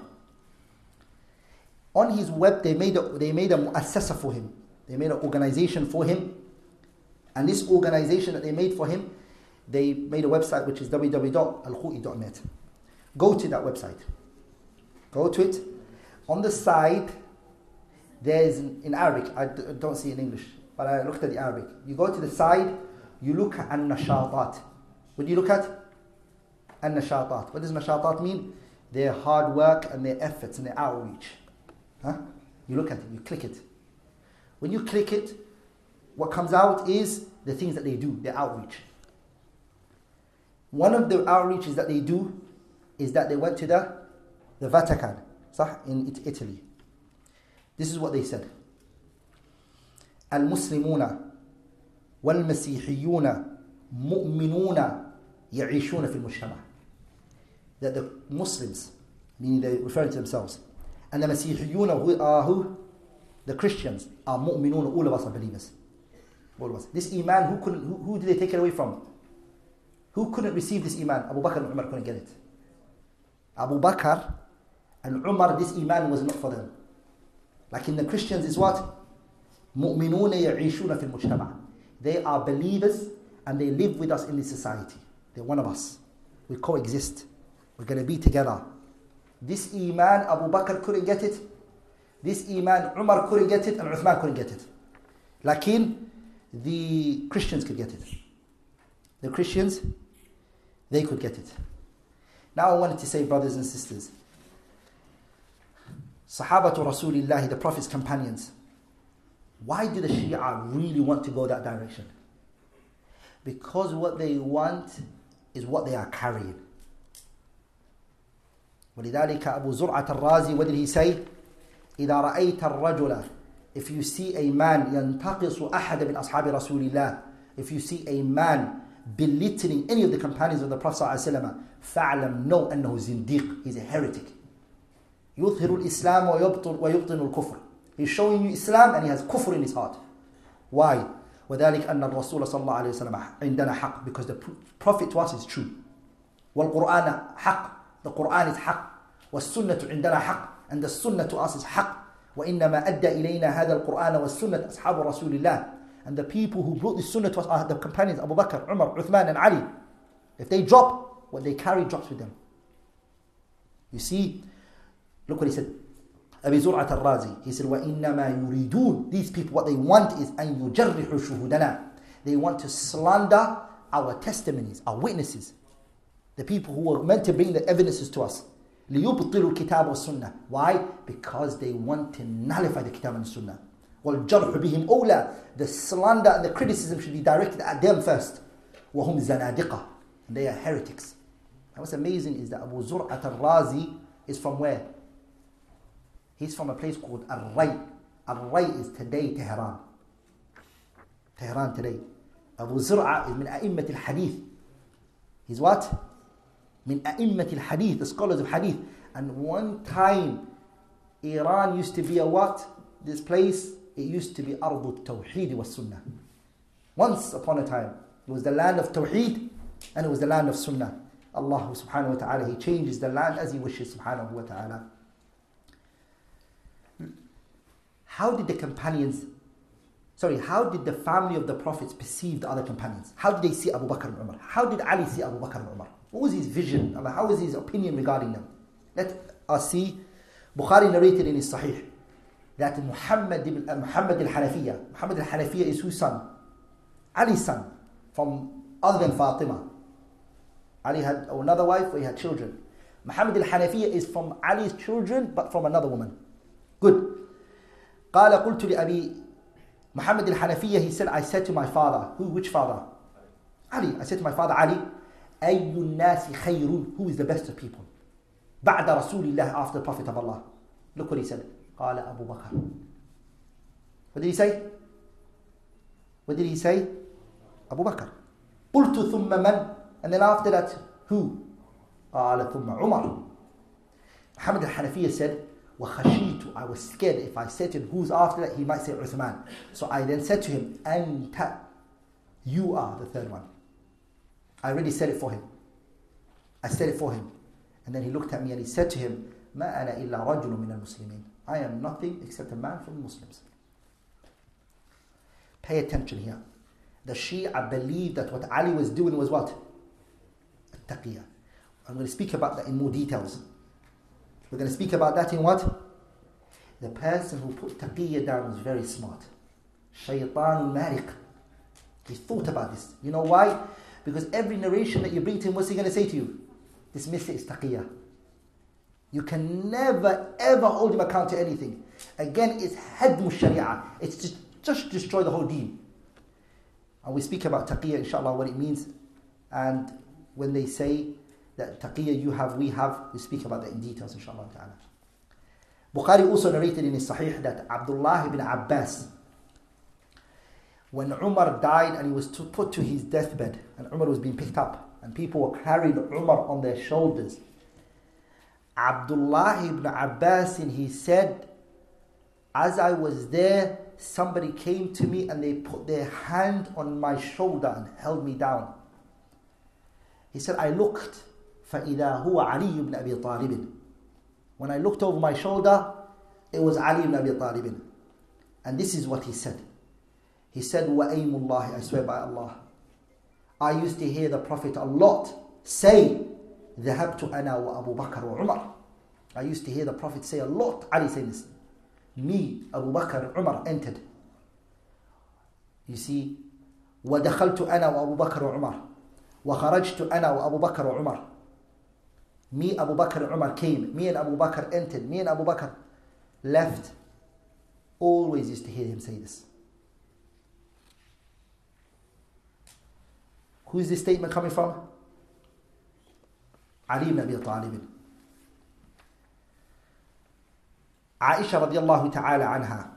On his web, they made a, they made a mu'assasa for him. They made an organization for him. And this organization that they made for him, they made a website which is w w w dot al khoi dot net. Go to that website. Go to it. On the side, there's in Arabic, I don't see it in English, but I looked at the Arabic. You go to the side, you look at an-nashatat. What do you look at? An-nashatat. What does nashatat mean? Their hard work and their efforts and their outreach. Huh? You look at it, you click it. When you click it, what comes out is the things that they do, their outreach. One of the outreaches that they do is that they went to the, the Vatican, in Italy. This is what they said. Al-Muslimuna wal-Masihiyuna mu'minuna ya'ishuna fil mujtama'. That the Muslims, meaning they're referring to themselves, And the Masihiyun, who are who? The Christians are mu'minun, all of us are believers. All of us. This Iman, who couldn't, who, who did they take it away from? Who couldn't receive this Iman? Abu Bakr and Umar couldn't get it. Abu Bakr and Umar, this Iman was not for them. Like in the Christians is what? مُؤْمِنُونَ يَعِيشُونَ فِي الْمُجْتَمَعِ. They are believers and they live with us in this society. They're one of us. We coexist. We're going to be together. This Iman, Abu Bakr couldn't get it. This Iman, Umar couldn't get it, and Uthman couldn't get it. Lakin, the Christians could get it. The Christians, they could get it. Now I wanted to say, brothers and sisters, Sahabatu Rasulillah, the Prophet's companions, why do the Shia really want to go that direction? Because what they want is what they are carrying. ولذلك أبو زرعة الرازي, what did he say? إذا رأيت الرجل, if you see a man ينتقص أحد من أصحاب رسول الله, if you see a man belittling any of the companions of the Prophet ﷺ, فَعْلَمْ know أنه زنديق, he's a heretic. يظهر الإسلام ويبطل ويبطن الكفر. He's showing you Islam and he has kufr in his heart. Why? وذلك أن الرسول صلى الله عليه وسلم عندنا حق, because the Prophet to us is true. والقرآن حق, the Quran is حق. والسنة عندنا حق, and the Sunnah to us is حق. وإنما أدى إلينا هذا القرآن والسنة أصحاب رسول الله. And the people who brought this Sunnah to us are the companions Abu Bakr, Umar, Uthman and Ali. If they drop, what they carry drops with them. You see, look what he said. Abi Zur'at al-Razi, he said, وَإِنَّمَا يُرِيدُونَ, these people, what they want is أَن يُجَرِّحُوا شُهُودَنَا, they want to slander our testimonies, our witnesses, the people who were meant to bring the evidences to us. لِيُبْطِلُوا الْكِتَابَ وَالسُّنَّةِ. Why? Because they want to nullify the Kitab and Sunnah. وَالْجَرْحُ بِهِمْ أَوْلَى, the slander and the criticism should be directed at them first. وَهُمْ زَنَادِقَةٌ, and they are heretics. And what's amazing is that Abu Zur'at al-Razi is from where? He's from a place called Al-Ray. Al-Ray is today Tehran. Tehran today. Abu Zur'a is min a'immat al-hadith. He's what? Min a'immat al-hadith, the scholars of hadith. And one time, Iran used to be a what? This place, it used to be Ardu al-Tawheed wa Sunnah. Once upon a time, it was the land of Tawheed and it was the land of Sunnah. Allah subhanahu wa ta'ala, He changes the land as He wishes subhanahu wa ta'ala. How did the companions, sorry, how did the family of the Prophets perceive the other companions? How did they see Abu Bakr and Umar? How did Ali see Abu Bakr and Umar? What was his vision? How was his opinion regarding them? Let us see. Bukhari narrated in his Sahih that Muhammad, uh, Muhammad al-Hanafiya, Muhammad al-Hanafiya is whose son? Ali's son, from other than Fatima. Ali had another wife where he had children. Muhammad al-Hanafiya is from Ali's children but from another woman. Good. قال قلت لأبي Muhammad al-Hanafiya, he said, I said to my father, who, which father? Ali. I said to my father, Ali, أي الناس خير, who is the best of people? بعد رسول الله, after the Prophet of Allah. Look what he said. قال أبو بكر. What did he say? What did he say? Abu Bakr. قلت ثم من? And then after that, who? قال ثم عمر. Muhammad al-Hanafiya said, وَخَشِيتُ, I was scared if I said to him who's after that, he might say Uthman. So I then said to him, أَنْتَ, you are the third one. I already said it for him. I said it for him. And then he looked at me and he said to him, مَا أَنَا إِلَّا رَجُلٌ مِنَ الْمُسْلِمِينَ, I am nothing except a man from the Muslims. Pay attention here. The Shia believed that what Ali was doing was what? Taqiyya. I'm going to speak about that in more details. We're going to speak about that in what? The person who put taqiyya down was very smart. Shaytan mariq. He thought about this. You know why? Because every narration that you bring to him, what's he going to say to you? Dismiss it, it's taqiyya. You can never ever hold him account to anything. Again, it's hadmu sharia. It's just, just destroy the whole deen. And we speak about taqiyya, inshallah, what it means. And when they say that taqiyya you have, we have, we speak about that in details, inshallah ta'ala. Bukhari also narrated in his Sahih that Abdullah ibn Abbas, when Umar died and he was to put to his deathbed, and Umar was being picked up, and people were carrying Umar on their shoulders, Abdullah ibn Abbas, he said, as I was there, somebody came to me and they put their hand on my shoulder and held me down. He said, I looked, فَإِذَا هُوَ عَلِيُّ بْنَ أَبِي طَالِبٍ. When I looked over my shoulder, it was Ali ibn Abi Talib. And this is what he said. He said, وَأَيْمُ اللَّهِ, I swear by Allah, I used to hear the Prophet a lot say, ذَهَبْتُ أَنَا وَأَبُو بَكْرَ وَعُمَرَ. I used to hear the Prophet say a lot. Ali said this. Me, Abu Bakr, Umar entered. You see, وَدَخَلْتُ أَنَا وَأَبُو بَكْرَ وَعُمَرَ وَخَرَجْتُ أَنَا وَأَبُو بَكْرَ وَعُمَرَ. Me, Abu Bakr and Umar came. Me and Abu Bakr entered. Me and Abu Bakr left. Always used to hear him say this. Who is this statement coming from? Ali ibn Abi Talib. Aisha radiallahu ta'ala anha.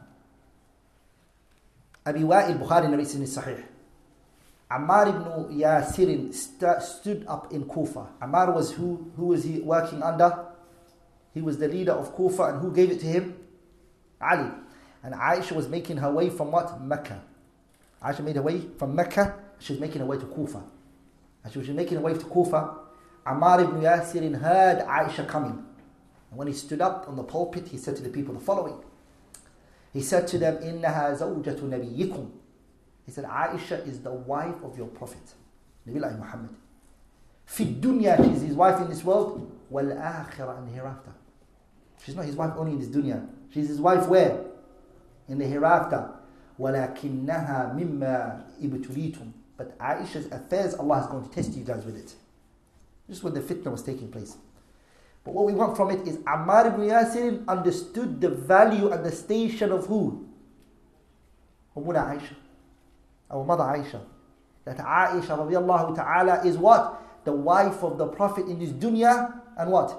Abi Wa'il Bukhari narrates in his Sahih. Ammar ibn Yasir st- stood up in Kufa. Ammar was who? Who was he working under? He was the leader of Kufa, and who gave it to him? Ali. And Aisha was making her way from what? Mecca. Aisha made her way from Mecca. She was making her way to Kufa. As she was making her way to Kufa, Ammar ibn Yasir heard Aisha coming. And when he stood up on the pulpit, he said to the people the following. He said to them, إِنَّهَا زَوْجَةُ نَبِيِّكُمْ. He said, Aisha is the wife of your Prophet, Nabi Muhammad. Fi dunya, she's his wife in this world. Wal akhirah, and hereafter. She's not his wife only in this dunya. She's his wife where? In the hereafter. وَلَكِنَّهَا مِمَّا إِبْتُلِيتُمْ. But Aisha's affairs, Allah is going to test you guys with it. Just when the fitna was taking place. But what we want from it is Ammar ibn Yasir understood the value and the station of who? Ummuna Aisha. Our mother Aisha. That Aisha radiallahu ta'ala is what? The wife of the Prophet in this dunya, and what?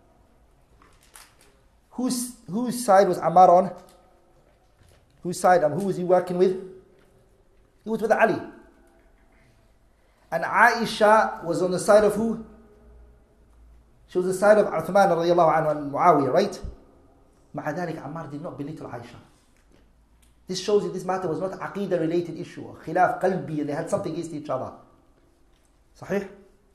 Whose, whose side was Ammar on? Whose side and who was he working with? He was with Ali. And Aisha was on the side of who? She was the side of Uthman radiallahu anhu and Muawiyah, right? مع ذلك Ammar did not belittle Aisha. This shows you this matter was not a aqidah related issue, a khilaf qalbi, and they had something against each other. Sahih?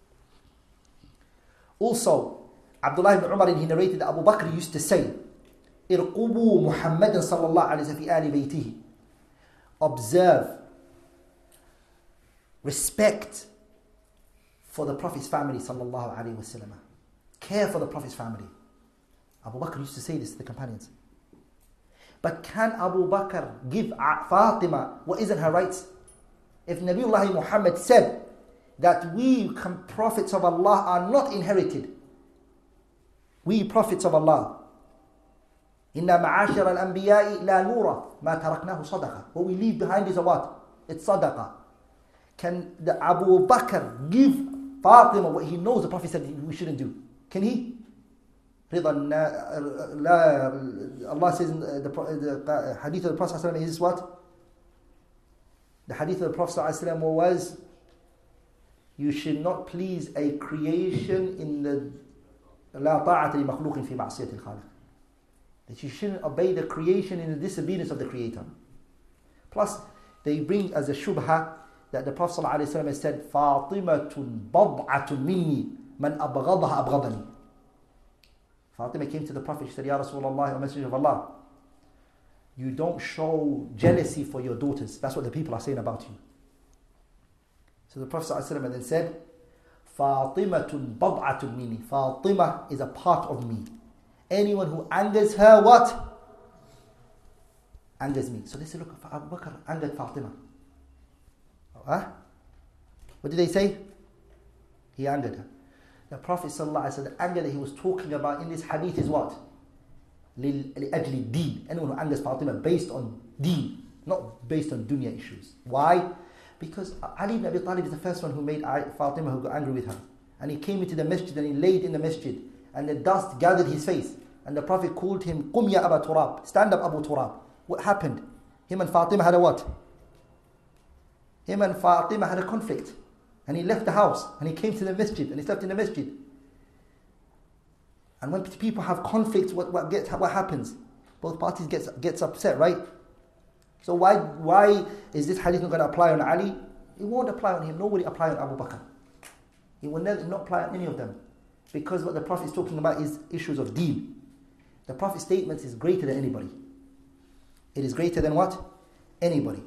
Also, Abdullah ibn Umar, he narrated that Abu Bakr used to say, إِرْقُبُوا مُحَمَّدًا صَلَّى اللَّهُ عَلَيْهِ فِي آلِ بَيْتِهِ. Observe, respect for the Prophet's family, sallallahu alayhi wa sallam. Care for the Prophet's family. Abu Bakr used to say this to the companions. But can Abu Bakr give Fatima what isn't her rights? If Nabiullah Muhammad said that we prophets of Allah are not inherited, we prophets of Allah, Inna ma'ashara al-anbiya'i la nura ma taraknahu sadaqa. What we leave behind is a what? It's sadaqah. Can the Abu Bakr give Fatima what he knows the Prophet said we shouldn't do? Can he? Allah says in the, the hadith of the Prophet is what? The hadith of the Prophet was, you should not please a creation in the لا طاعة لمخلوق في معصية الخالق. That you shouldn't obey the creation in the disobedience of the Creator. Plus, they bring as a shubha that the Prophet ﷺ has said, فَاطِمَةٌ بَضْعَةٌ مِنِّي مَنْ أَبْغَضَهَا أَبْغَضَنِي. Fatima came to the Prophet, she said, Ya Rasulullah, O Messenger of Allah, you don't show jealousy for your daughters. That's what the people are saying about you. So the Prophet ﷺ then said, فَاطِمَةٌ بَضْعَةٌ مِنِّي. Fatima is a part of me. Anyone who angers her, what? Angers me. So they said, look, Abu Bakr angered Fatima. Huh? What did they say? He angered her. The Prophet ﷺ, the anger that he was talking about in this hadith is what? لِأَجْلِ deen. Anyone who angers Fatima based on deen, not based on dunya issues. Why? Because Ali ibn Abi Talib is the first one who made Fatima who got angry with her. And he came into the masjid and he laid in the masjid. And the dust gathered his face. And the Prophet called him, قُمْ يَا أَبَا تُرَاب. Stand up, Abu Turab. What happened? Him and Fatima had a what? Him and Fatima had a conflict. And he left the house. And he came to the masjid. And he slept in the masjid. And when people have conflicts, what, what, gets, what happens? Both parties gets, gets upset, right? So why, why is this hadith not going to apply on Ali? It won't apply on him, nor will it apply on Abu Bakr. It will never, not apply on any of them. Because what the Prophet is talking about is issues of deen. The Prophet's statement is greater than anybody. It is greater than what? Anybody.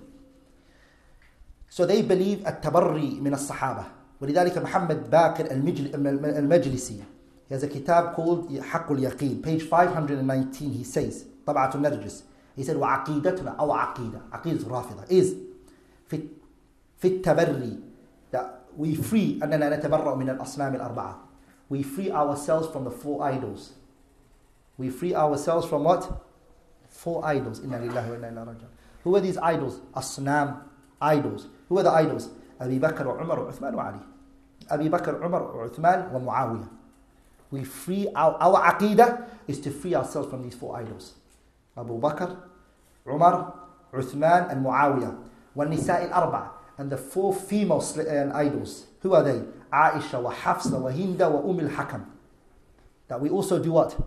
So they believe التبري من الصحابة. ولذلك محمد باقر المجلسي, he has a kitab called حق اليقين, page five hundred nineteen. He says, طبعة النرجس, he said وعقيدتنا أو عقيدة عقيدة الرافضة is في في التبري, that we free أننا نتبرأ من الأصنام الأربعة. We free ourselves from the four idols. We free ourselves from what? Four idols. Inna lillahi wa inna ilaihi raji'un. Who are these idols? Asnam, idols. Who are the idols? Abu Bakr wa Umar wa Uthman wa Ali. Abu Bakr, Umar wa Uthman wa Muawiyah. We free our, our aqidah is to free ourselves from these four idols. Abu Bakr, Umar, Uthman and Muawiyah. Wa Nisa'i al-Arba'a. And the four female idols. Who are they? Aisha wa Hafsa wa Hinda wa Umm al-Hakam. That we also do what?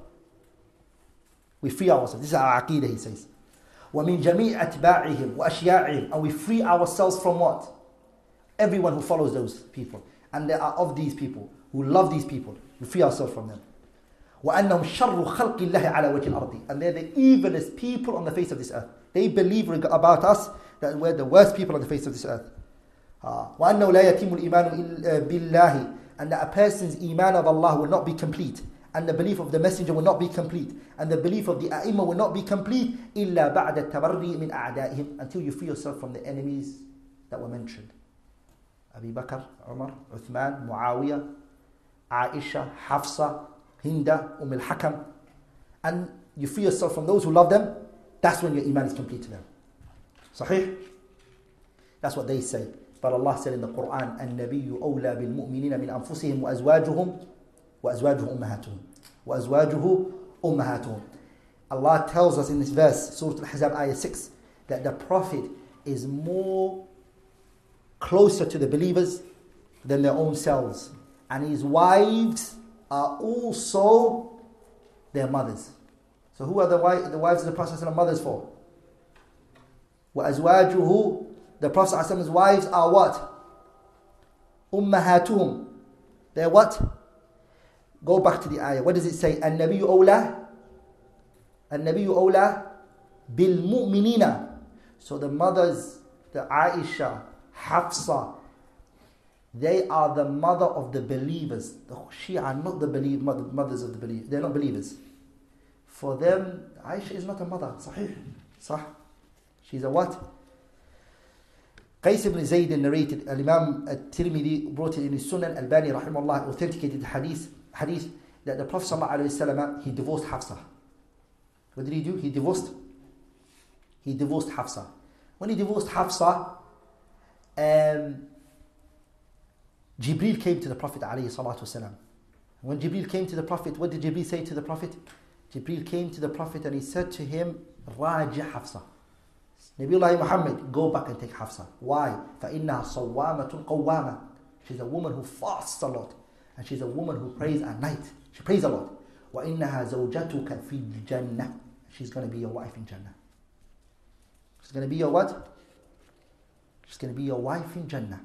We free ourselves. This is our aqidah, he says. وَمِن جَمِيعِ أَتْبَاعِهِمْ وَأَشْيَاعِهِمْ. And we free ourselves from what? Everyone who follows those people. And they are of these people, who love these people. We free ourselves from them. وَأَنَّهُمْ شَرُّ خَلْقِ اللَّهِ عَلَى وَجْهِ الْأَرْضِ. And they're the evilest people on the face of this earth. They believe about us that we're the worst people on the face of this earth. Uh, وَأَنَّهُ لَا يَتِمُ الْإِيمَانُ بِاللَّهِ. And that a person's iman of Allah will not be complete. And the belief of the messenger will not be complete. And the belief of the a'imah will not be complete إِلَّا بَعْدَ التَّبَرِّي مِنْ أَعْدَائِهِمْ. Until you free yourself from the enemies that were mentioned. Abu Bakr, Umar, Uthman, Muawiyah, Aisha, Hafsa, Hinda, Umm al-Hakam. And you free yourself from those who love them. That's when your iman is complete to them. Sahih? That's what they say. But Allah said in the Quran, النبي أولى بالمؤمنين من أنفسهم وأزواجهم وأزواجه أمهاتهم وأزواجه أمهاتهم. Allah tells us in this verse, Surah Al-Ahzab ayah six, that the Prophet is more closer to the believers than their own selves. And his wives are also their mothers. So who are the, wives, the wives of the Prophet and mothers for? وأزواجه. The Prophet's wives are what? Ummahatuhum. They're what? Go back to the ayah. What does it say? النبي أولى النبي أولى بالمؤمنين. So the mothers, the Aisha, Hafsa, they are the mother of the believers. The Shia are not the believe, mothers of the believers. They're not believers. For them, Aisha is not a mother. Sahih. Sah. She's a what? Qais ibn Zayd narrated, Al-Imam At-Tirmidhi brought it in his Sunan, Al-Bani rahimahullah authenticated the hadith, hadith that the Prophet sallallahu alayhi wa sallam, he divorced Hafsa. What did he do? He divorced, he divorced Hafsa. When he divorced Hafsa, um, Jibreel came to the Prophet alayhi salatu wasalam. When Jibreel came to the Prophet, what did Jibreel say to the Prophet? Jibreel came to the Prophet and he said to him, Raji Hafsa. Nabiullah Muhammad, go back and take Hafsa. Why? فَإِنَّهَا صَوَّامَةٌ قَوَّامَةٌ. She's a woman who fasts a lot. And she's a woman who prays at night. She prays a lot. وَإِنَّهَا زَوْجَتُكَ فِي الْجَنَّةِ. She's going to be your wife in Jannah. She's going to be your what? She's going to be your wife in Jannah.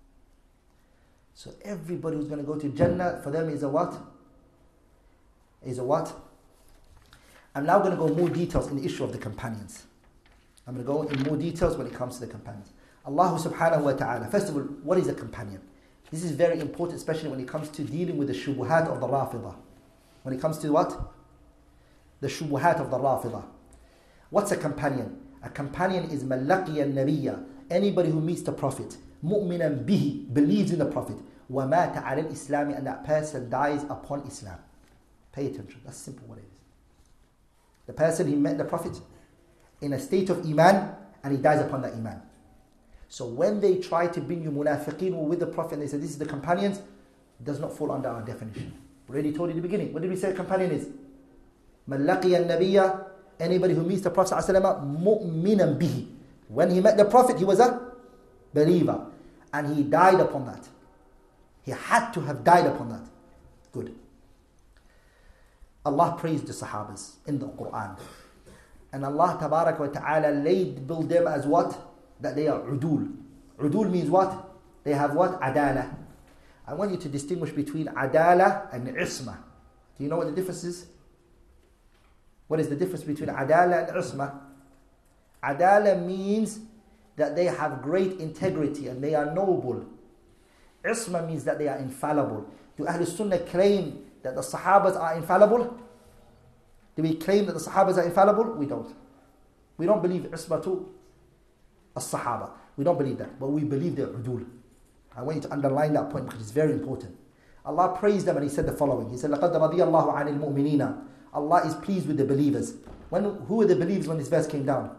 So everybody who's going to go to Jannah, for them is a what? Is a what? I'm now going to go more details in the issue of the companions. I'm going to go in more details when it comes to the companions. Allah subhanahu wa ta'ala. First of all, what is a companion? This is very important, especially when it comes to dealing with the shubuhat of the Rafidah. When it comes to what? The shubuhat of the Rafidah. What's a companion? A companion is man laqiya an-nabiyya. Anybody who meets the Prophet. Mu'minan bihi. Believes in the Prophet. Wa mata ala al-Islam. And that person dies upon Islam. Pay attention. That's simple what it is. The person who met the Prophet in a state of iman, and he dies upon that iman. So when they try to bring you munafiqeen with the Prophet and they say this is the companions, it does not fall under our definition. We already told you in the beginning. What did we say a companion is? Man laqiya an-nabiyya. Anybody who meets the Prophet mu'minan bihi. When he met the Prophet, he was a believer. And he died upon that. He had to have died upon that. Good. Allah praised the Sahabas in the Quran. And Allah Tabarak wa Ta'ala labeled them as what? That they are udul. Udul means what? They have what? Adala. I want you to distinguish between adala and isma. Do you know what the difference is? What is the difference between adala and isma? Adala means that they have great integrity and they are noble. Isma means that they are infallible. Do Ahlul Sunnah claim that the Sahabas are infallible? Do we claim that the Sahabas are infallible? We don't. We don't believe Ismatu as-Sahaba. We don't believe that. But we believe they're udul. I want you to underline that point because it's very important. Allah praised them and He said the following. He said, لَقَدْ رَضِيَ اللَّهُ عَنِ الْمُؤْمِنِينَ. Allah is pleased with the believers. When, who were the believers when this verse came down?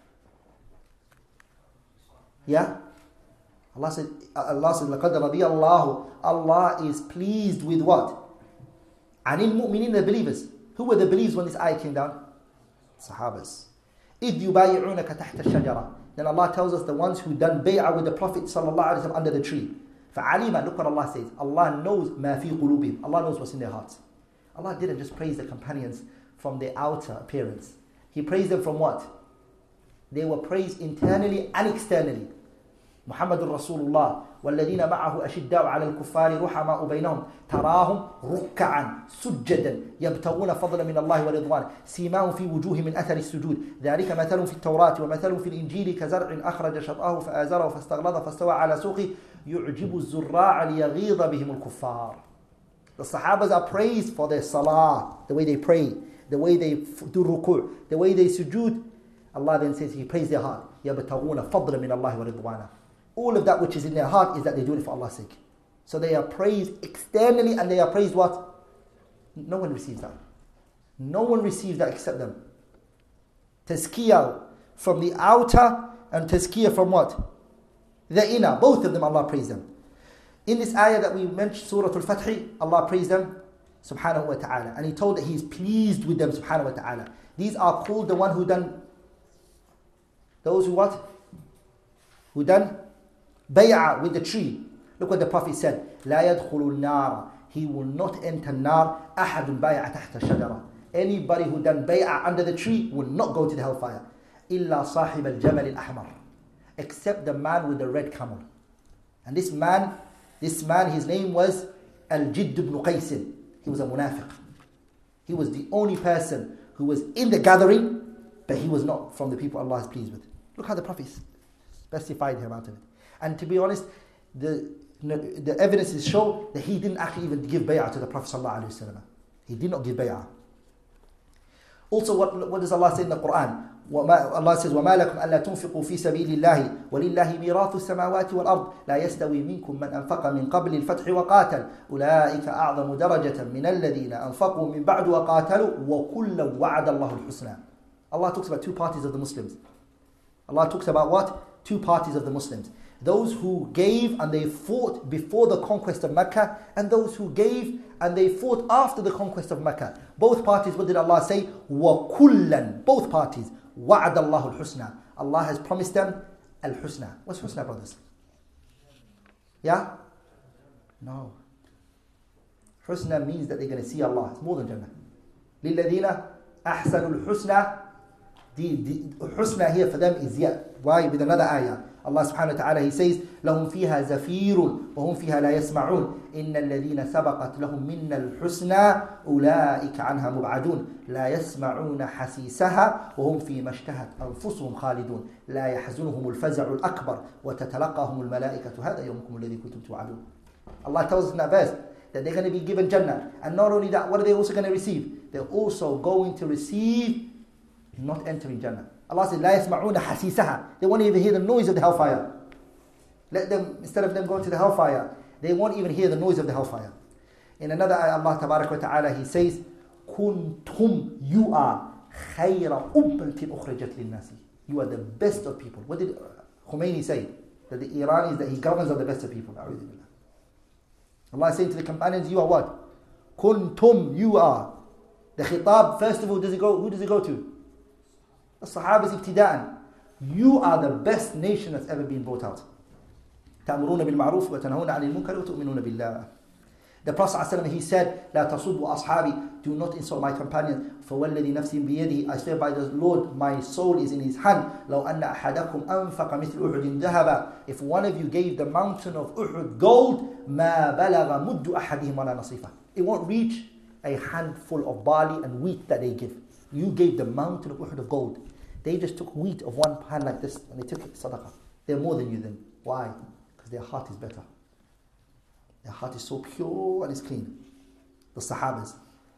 Yeah? Allah said, Allah said, لَقَدْ رَضِيَ اللَّهُ. Allah is pleased with what? عَنِ الْمُؤْمِنِينَ, the believers. Who were the believers when this ayah came down? Sahabas. إِذْ يُبَايِعُونَكَ تَحْتَ الشَّجَرَةِ. Then Allah tells us the ones who done bay'ah with the Prophet ﷺ under the tree. فَعَلِمَ, look what Allah says. Allah knows مَا فِي قُلُوبِهِمْ. Allah knows what's in their hearts. Allah didn't just praise the companions from their outer appearance. He praised them from what? They were praised internally and externally. محمد رسول الله والذين معه أشداء على الكفار رحماء بينهم تراهم ركعا سجدا يبتغون فضلا من الله ورضوانه سيماهم في وجوه من أثر السجود ذلك مثل في التوراة ومثل في الإنجيل كزرع أخرج شطأه فآزره فاستغلظ فاستوى على سوقه يعجب الزراع ليغيظ بهم الكفار. The Sahabas are praised for their salah, the way they pray, the way they do ruku', the way they sujood. Allah then says He praised their heart. يبتغون فضلا من الله ورضوانه. All of that which is in their heart is that they do it for Allah's sake. So they are praised externally and they are praised what? No one receives that. No one receives that except them. Tazkiyah from the outer and tazkiyah from what? The inner. Both of them Allah praised them. In this ayah that we mentioned, Surah Al-Fath, Allah praised them subhanahu wa ta'ala. And He told that He is pleased with them subhanahu wa ta'ala. These are called the one who done, those who what? Who done bay'ah with the tree. Look what the Prophet said. لا يدخل النار. He will not enter nar. أحد بايع تحت الشجرة. Anybody who done bay'ah under the tree will not go to the hellfire. إلا صاحب الجمل الأحمر. Except the man with the red camel. And this man, this man, his name was Al-Jidd ibn Qais. He was a munafiq. He was the only person who was in the gathering, but he was not from the people Allah is pleased with. Look how the Prophet specified him out of it. And to be honest, the, the evidences show that he didn't actually even give bay'ah to the Prophet ﷺ. He did not give bay'ah. Also, what, what does Allah say in the Quran? Allah says, وَمَا لَكُمْ أَلَّا تُنْفِقُوا فِي سَبِيلِ اللَّهِ وَلِلَّهِ مِيرَاثُ السَّمَاوَاتِ وَالْأَرْضِ لَا يَسْتَوِي مِنْكُمْ مَنْ أَنْفَقَ مِنْ قَبْلِ الْفَتْحِ وَقَاتَلَ أُولَٰئِكَ أَعْظَمُ دَرَجَةً مِنَ الَّذِينَ أَنْفَقُوا مِنْ بَعْدُ وَقَاتَلُوا وَكُلًّا وَعَدَ اللَّهُ الْحُسْنَى. Allah talks about two parties of the Muslims. Allah talks about what? Two parties of the Muslims. Those who gave and they fought before the conquest of Mecca, and those who gave and they fought after the conquest of Mecca. Both parties, what did Allah say? وَكُلًّا. Both parties. وَعَدَ اللَّهُ الْحُسْنَى. Allah has promised them al-husna. What's husna, brothers? Yeah? No. Husna means that they're going to see Allah. It's more than Jannah. لِلَّذِينَ أَحْسَنُوا الْحُسْنَى. The, the husna here for them is yet. Why? With another ayah. Allah subhanahu wa ta'ala, He says, لَهُمْ فِيهَا زَفِيرٌ وَهُمْ فِيهَا لَا يَسْمَعُونَ إِنَّ الَّذِينَ سَبَقَتْ لَهُمْ مِنَّ الْحُسْنَى أُولَٰئِكَ عَنْهَا مُبْعَدُونَ لَا يَسْمَعُونَ حَسِيسَهَا وَهُمْ فِي مَا اشْتَهَتْ أَنفُسُهُمْ خَالِدُونَ لَا يَحْزُنُهُمُ الْفَزَعُ الْأَكْبَرُ وَتَتَلَقَّاهُمُ الْمَلَائِكَةُ هَذَا يَوْمُكُمُ الَّذِي كُنتُمْ تُوعَدُونَ. Allah tells us in that verse that they're going to be given Jannah. And not only that, what are they also going to receive? They're also going to receive not entering Jannah. Allah says, لا يسمعون حسيسها. They won't even hear the noise of the hellfire. Let them, instead of them going to the hellfire, they won't even hear the noise of the hellfire. In another ayah, Allah Tabarak wa Ta'ala, He says, كنتم, you are خير أمة أخرجت للناس. You are the best of people. What did Khomeini say? That the Iranis that he governs are the best of people. Allah is saying to the companions, you are what? Kuntum, you are. The khitab, first of all, does it go, who does it go to? The Sahabas ibtida'an. You are the best nation that's ever been brought out. تأمرون بالمعروف وتنهون عن المنكر وتؤمنون بالله. The Prophet ﷺ, he said, لا تصبوا أصحابي, do not insult my companions. فوالذي نفسي بيده, I swear by the Lord, my soul is in his hand. لو أن أحدكم أنفق مثل أحد ذهبا, if one of you gave the mountain of Uhud gold, ما بلغ مد أحدهم ولا نصيفه, it won't reach a handful of barley and wheat that they give. You gave the mountain of Uhud of gold. They just took wheat of one hand like this and they took it sadaqah. They're more than you then. Why? Because their heart is better. Their heart is so pure and it's clean. The Sahabas.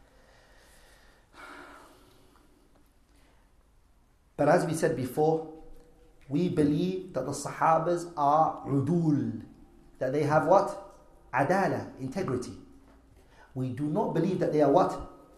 But as we said before, we believe that the Sahabas are udul. That they have what? Adala, integrity. We do not believe that they are what?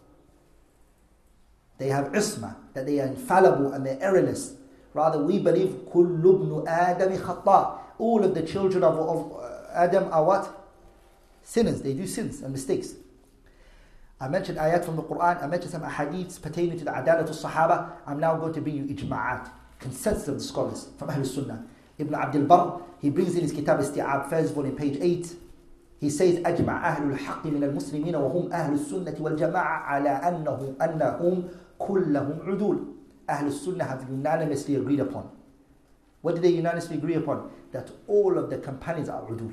They have isma, that they are infallible and they're errorless. Rather, we believe كُلُّ ابْنُ آدَمِ خَطَّاء. All of the children of, of Adam are what? Sinners. They do sins and mistakes. I mentioned ayat from the Quran. I mentioned some ahadiths pertaining to the adalat al-Sahaba. I'm now going to bring you ijma'at, consensus of the scholars from Ahlul Sunnah. Ibn Abdul Barr, he brings in his Kitab Isti'ab, first volume, page eight. He says, أجمع أهل الحق من المسلمين وهم أهل السنة والجماعة على أنهم أنهم كلهم عدول. Ahlul Sunnah have unanimously agreed upon. What did they unanimously agree upon? That all of the companions are udul.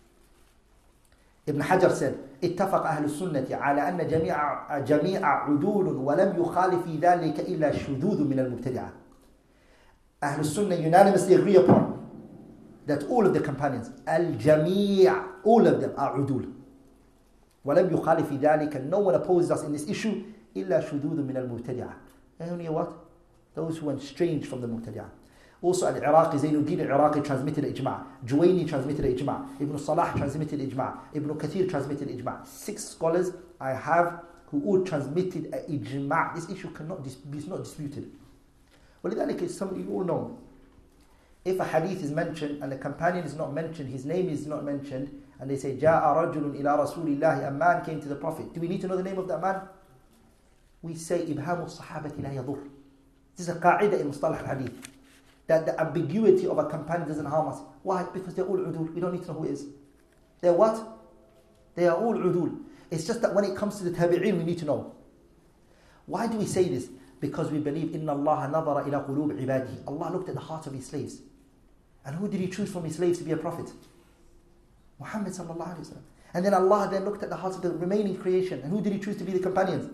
Ibn Hajar said, اتفق أهل السنة على أن جميع جميع عدول ولم يخالف في ذلك إلا شذوذ من المبتدعة. Ahlul Sunnah unanimously agree upon that all of the companions, al-jami', all of them are udul. ولم يخالف في ذلك, no one opposes us in this issue إلا شذوذ من المبتدعة. Only what? Those who went strange from the Mu'tadi'ah. Also Al-Iraqi, Zainuddin Al-Iraqi transmitted Ijma'. Juwayni transmitted Ijma'. Ibn Salah transmitted Ijma'. Ibn Kathir transmitted Ijma'. Six scholars I have who all transmitted Ijma'. This issue cannot dis- is not disputed. ولذلك is somebody you all know. If a hadith is mentioned and a companion is not mentioned, his name is not mentioned, and they say, جاء رجل إلى رسول الله, a man came to the Prophet. Do we need to know the name of that man? We say, إبهام الصحابة لا يضر. This is a qa'idah in Mustalah al-Hadith. That the ambiguity of a companion doesn't harm us. Why? Because they're all udul. We don't need to know who it is. They're what? They are all udul. It's just that when it comes to the tabi'in, we need to know. Why do we say this? Because we believe, إِنَّ اللَّهَ نَظَرَ إِلَى قُلُوبِ عِبَادِهِ. Allah looked at the hearts of His slaves. And who did He choose from His slaves to be a prophet? Muhammad sallallahu alayhi wa sallam. And then Allah then looked at the hearts of the remaining creation. And who did He choose to be the companions?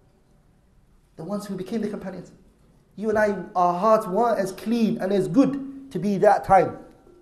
The ones who became the companions. You and I, our hearts weren't as clean and as good to be that time.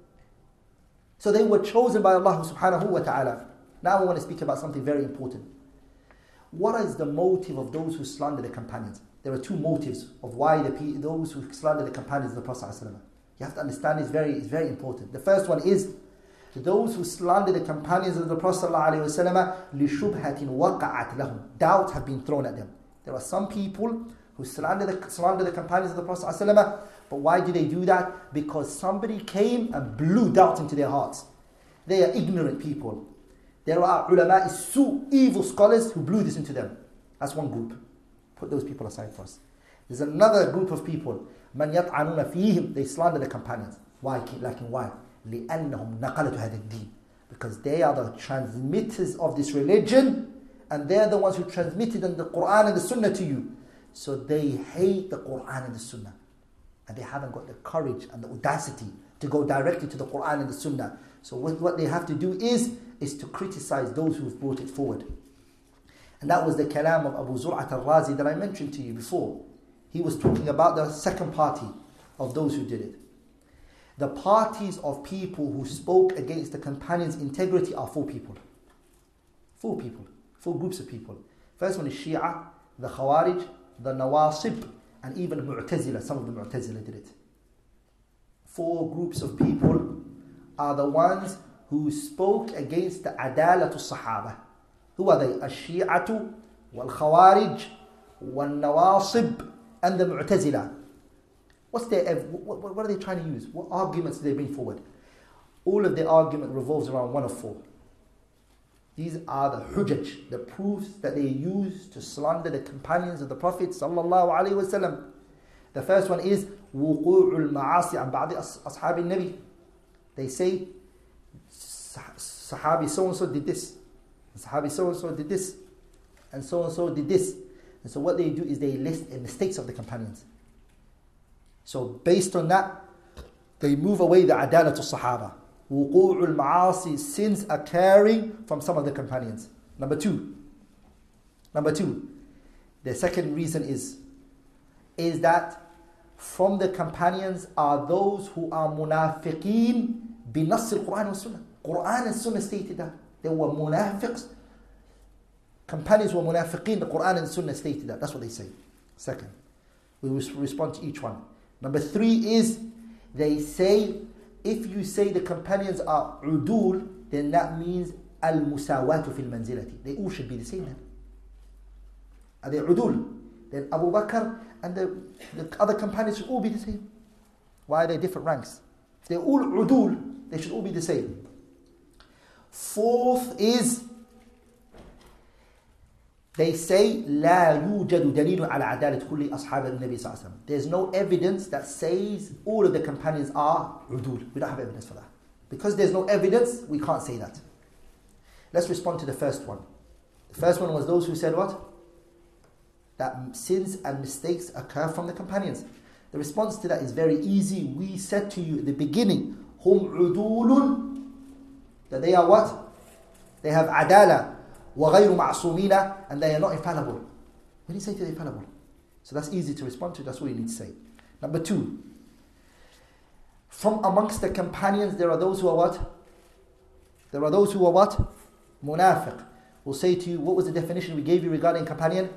So they were chosen by Allah subhanahu wa ta'ala. Now I want to speak about something very important. What is the motive of those who slander the companions? There are two motives of why the those who slander the companions of the Prophet ﷺ. You have to understand it's very, it's very important. The first one is those who slander the companions of the Prophet ﷺ لِشُبْهَةٍ وَقَعَتْ لَهُمْ. Doubts have been thrown at them. There are some people who slander the, slander the companions of the Prophet ﷺ, but why do they do that? Because somebody came and blew doubt into their hearts. They are ignorant people. There are ulama su, evil scholars who blew this into them. That's one group. Put those people aside for us. There's another group of people. مَنْ يَطْعَنُونَ فِيهِمْ. They slander the companions. Why? Like why? لِأَنَّهُمْ نَقَلَةُ هَذَا الدِّينِ. Because they are the transmitters of this religion, and they're the ones who transmitted the Quran and the Sunnah to you. So they hate the Quran and the Sunnah. And they haven't got the courage and the audacity to go directly to the Quran and the Sunnah. So what they have to do is, is to criticize those who've brought it forward. And that was the kalam of Abu Zur'at al-Razi that I mentioned to you before. He was talking about the second party of those who did it. The parties of people who spoke against the companions' integrity are four people. Four people. Four groups of people. First one is Shia, the Khawarij, the Nawasib, and even Mu'tazila. Some of the Mu'tazila did it. Four groups of people are the ones who spoke against the Adalatul Sahaba. Who are they? Al-Shi'atu, wal-Khawarij, wal-Nawasib, and the Mu'tazila. What's their, what, what are they trying to use? What arguments do they bring forward? All of their argument revolves around one of four. These are the hujaj, the proofs that they use to slander the companions of the Prophet sallallahu alaihi wasallam. The first one is wuqu'ul ma'asi an ba'di ashabi nabi. They say Sahabi so and so did this. Sahabi so-and-so did this, and so-and-so did this. And so what they do is they list the mistakes of the companions. So based on that, they move away the adalat al-sahaba. Wuqu'ul ma'asi, sins occurring from some of the companions. Number two. Number two. The second reason is, is that from the companions are those who are munafiqeen بنص القرآن والسنة. Quran and Sunnah stated that. They were munafiqs. Companions were munafiqeen, the Quran and Sunnah stated that. That's what they say. Second. We will respond to each one. Number three is, they say, if you say the companions are udul, then that means al-musawatu fil manzilati. They all should be the same then. Are they udul? Then Abu Bakr and the, the other companions should all be the same. Why are they different ranks? If they're all udul, they should all be the same. Fourth is, they say لا يوجد دليل على عدالة كل أصحاب النبي صلى الله عليه وسلم. There's no evidence that says all of the companions are udul. We don't have evidence for that. Because there's no evidence, we can't say that. Let's respond to the first one. The first one was those who said what? That sins and mistakes occur from the companions. The response to that is very easy. We said to you at the beginning, hum udulun, that they are what? They have adala. وَغَيْرُ مَعْصُومِينَ, and they are not infallible. When you say they're infallible, so that's easy to respond to. That's what you need to say. Number two, from amongst the companions there are those who are what? There are those who are what? Munafiq. We'll say to you, what was the definition we gave you regarding companion?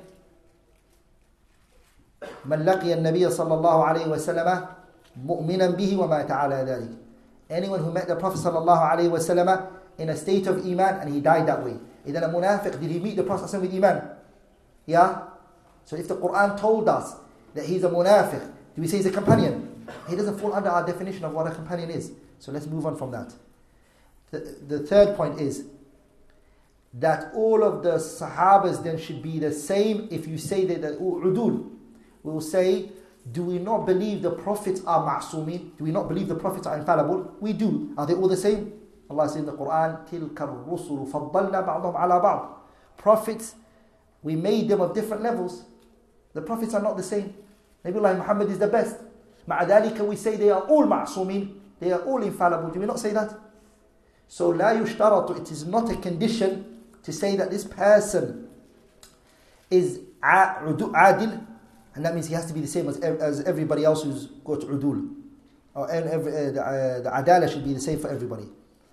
مَنْ لَقِيَ النَّبِيَّ صَلَّى اللَّهُ عَلَيْهِ وَسَلَّمَ مُؤْمِنًا بِهِ وَمَا تَعَالَى ذَلِكَ. Anyone who met the Prophet sallallahu alaihi wasallam in a state of iman and he died that way. Then a munafiq, did he meet the Prophet with iman? Yeah? So if the Quran told us that he's a munafiq, do we say he's a companion? He doesn't fall under our definition of what a companion is. So let's move on from that. The, the third point is that all of the Sahabas then should be the same. If you say that they're udul, we will say, do we not believe the prophets are ma'sumin? Do we not believe the prophets are infallible? We do. Are they all the same? Allah says in the Quran, تِلْكَ الرُّسُلُ فَضَّلْنَا بَعْضَهُمْ عَلَى بَعْضٍ. Prophets, we made them of different levels. The prophets are not the same. Nabiullah Muhammad is the best. مع ذلك we say they are all ma'sumin. They are all infallible. Do we not say that? So لا يشترط, it is not a condition to say that this person is adil, and that means he has to be the same as, as everybody else who's got udul. Or every, uh, the, uh, the adala should be the same for everybody.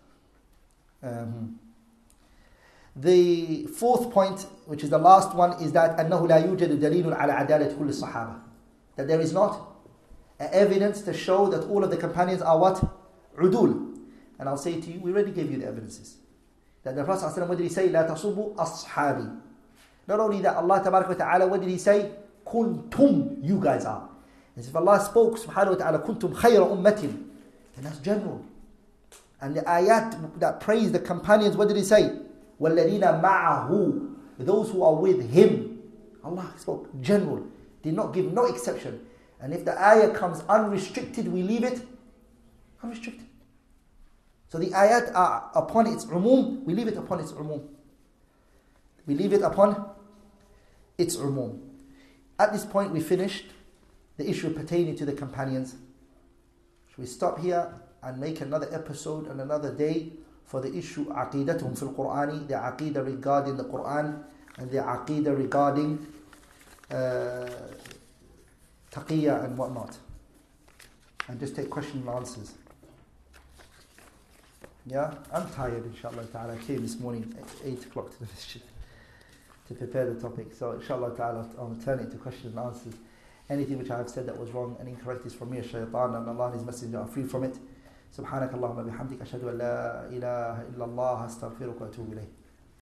Um, the fourth point, which is the last one, is that أنه لا يوجد دليل على عدالة كل الصحابة. That there is not evidence to show that all of the companions are what? Udul. And I'll say to you, we already gave you the evidences. That the Prophet ﷺ, what did he say? لا تصبوا أصحابي. Not only that, Allah Tabarak wa Ta'ala, what did he say? Kuntum, you guys are. As if Allah spoke, subhanahu wa ta'ala, kuntum khayra ummatin. And that's general. And the ayat that praise the companions, what did he say? وَالَّذِينَ مَعَهُ, those who are with him. Allah spoke general. Did not give no exception. And if the ayah comes unrestricted, we leave it unrestricted. So the ayat are upon its umum, we leave it upon its umum. We leave it upon its umum. At this point we finished the issue pertaining to the companions. Should we stop here and make another episode and another day for the issue aqidatuhum fil Qur'ani, the aqidah regarding the Qur'an and the aqidah regarding uh, taqiyya and whatnot, and just take questions and answers. Yeah, I'm tired, inshallah ta'ala. I came this morning at eight o'clock to the masjid to prepare the topic. So inshallah ta'ala, I'll turn it to questions and answers. Anything which I have said that was wrong and incorrect is from me, shaitan, and Allah and His Messenger are free from it. سبحانك اللهم بحمدك أشهد أن لا إله إلا الله أستغفرك وأتوب إليك.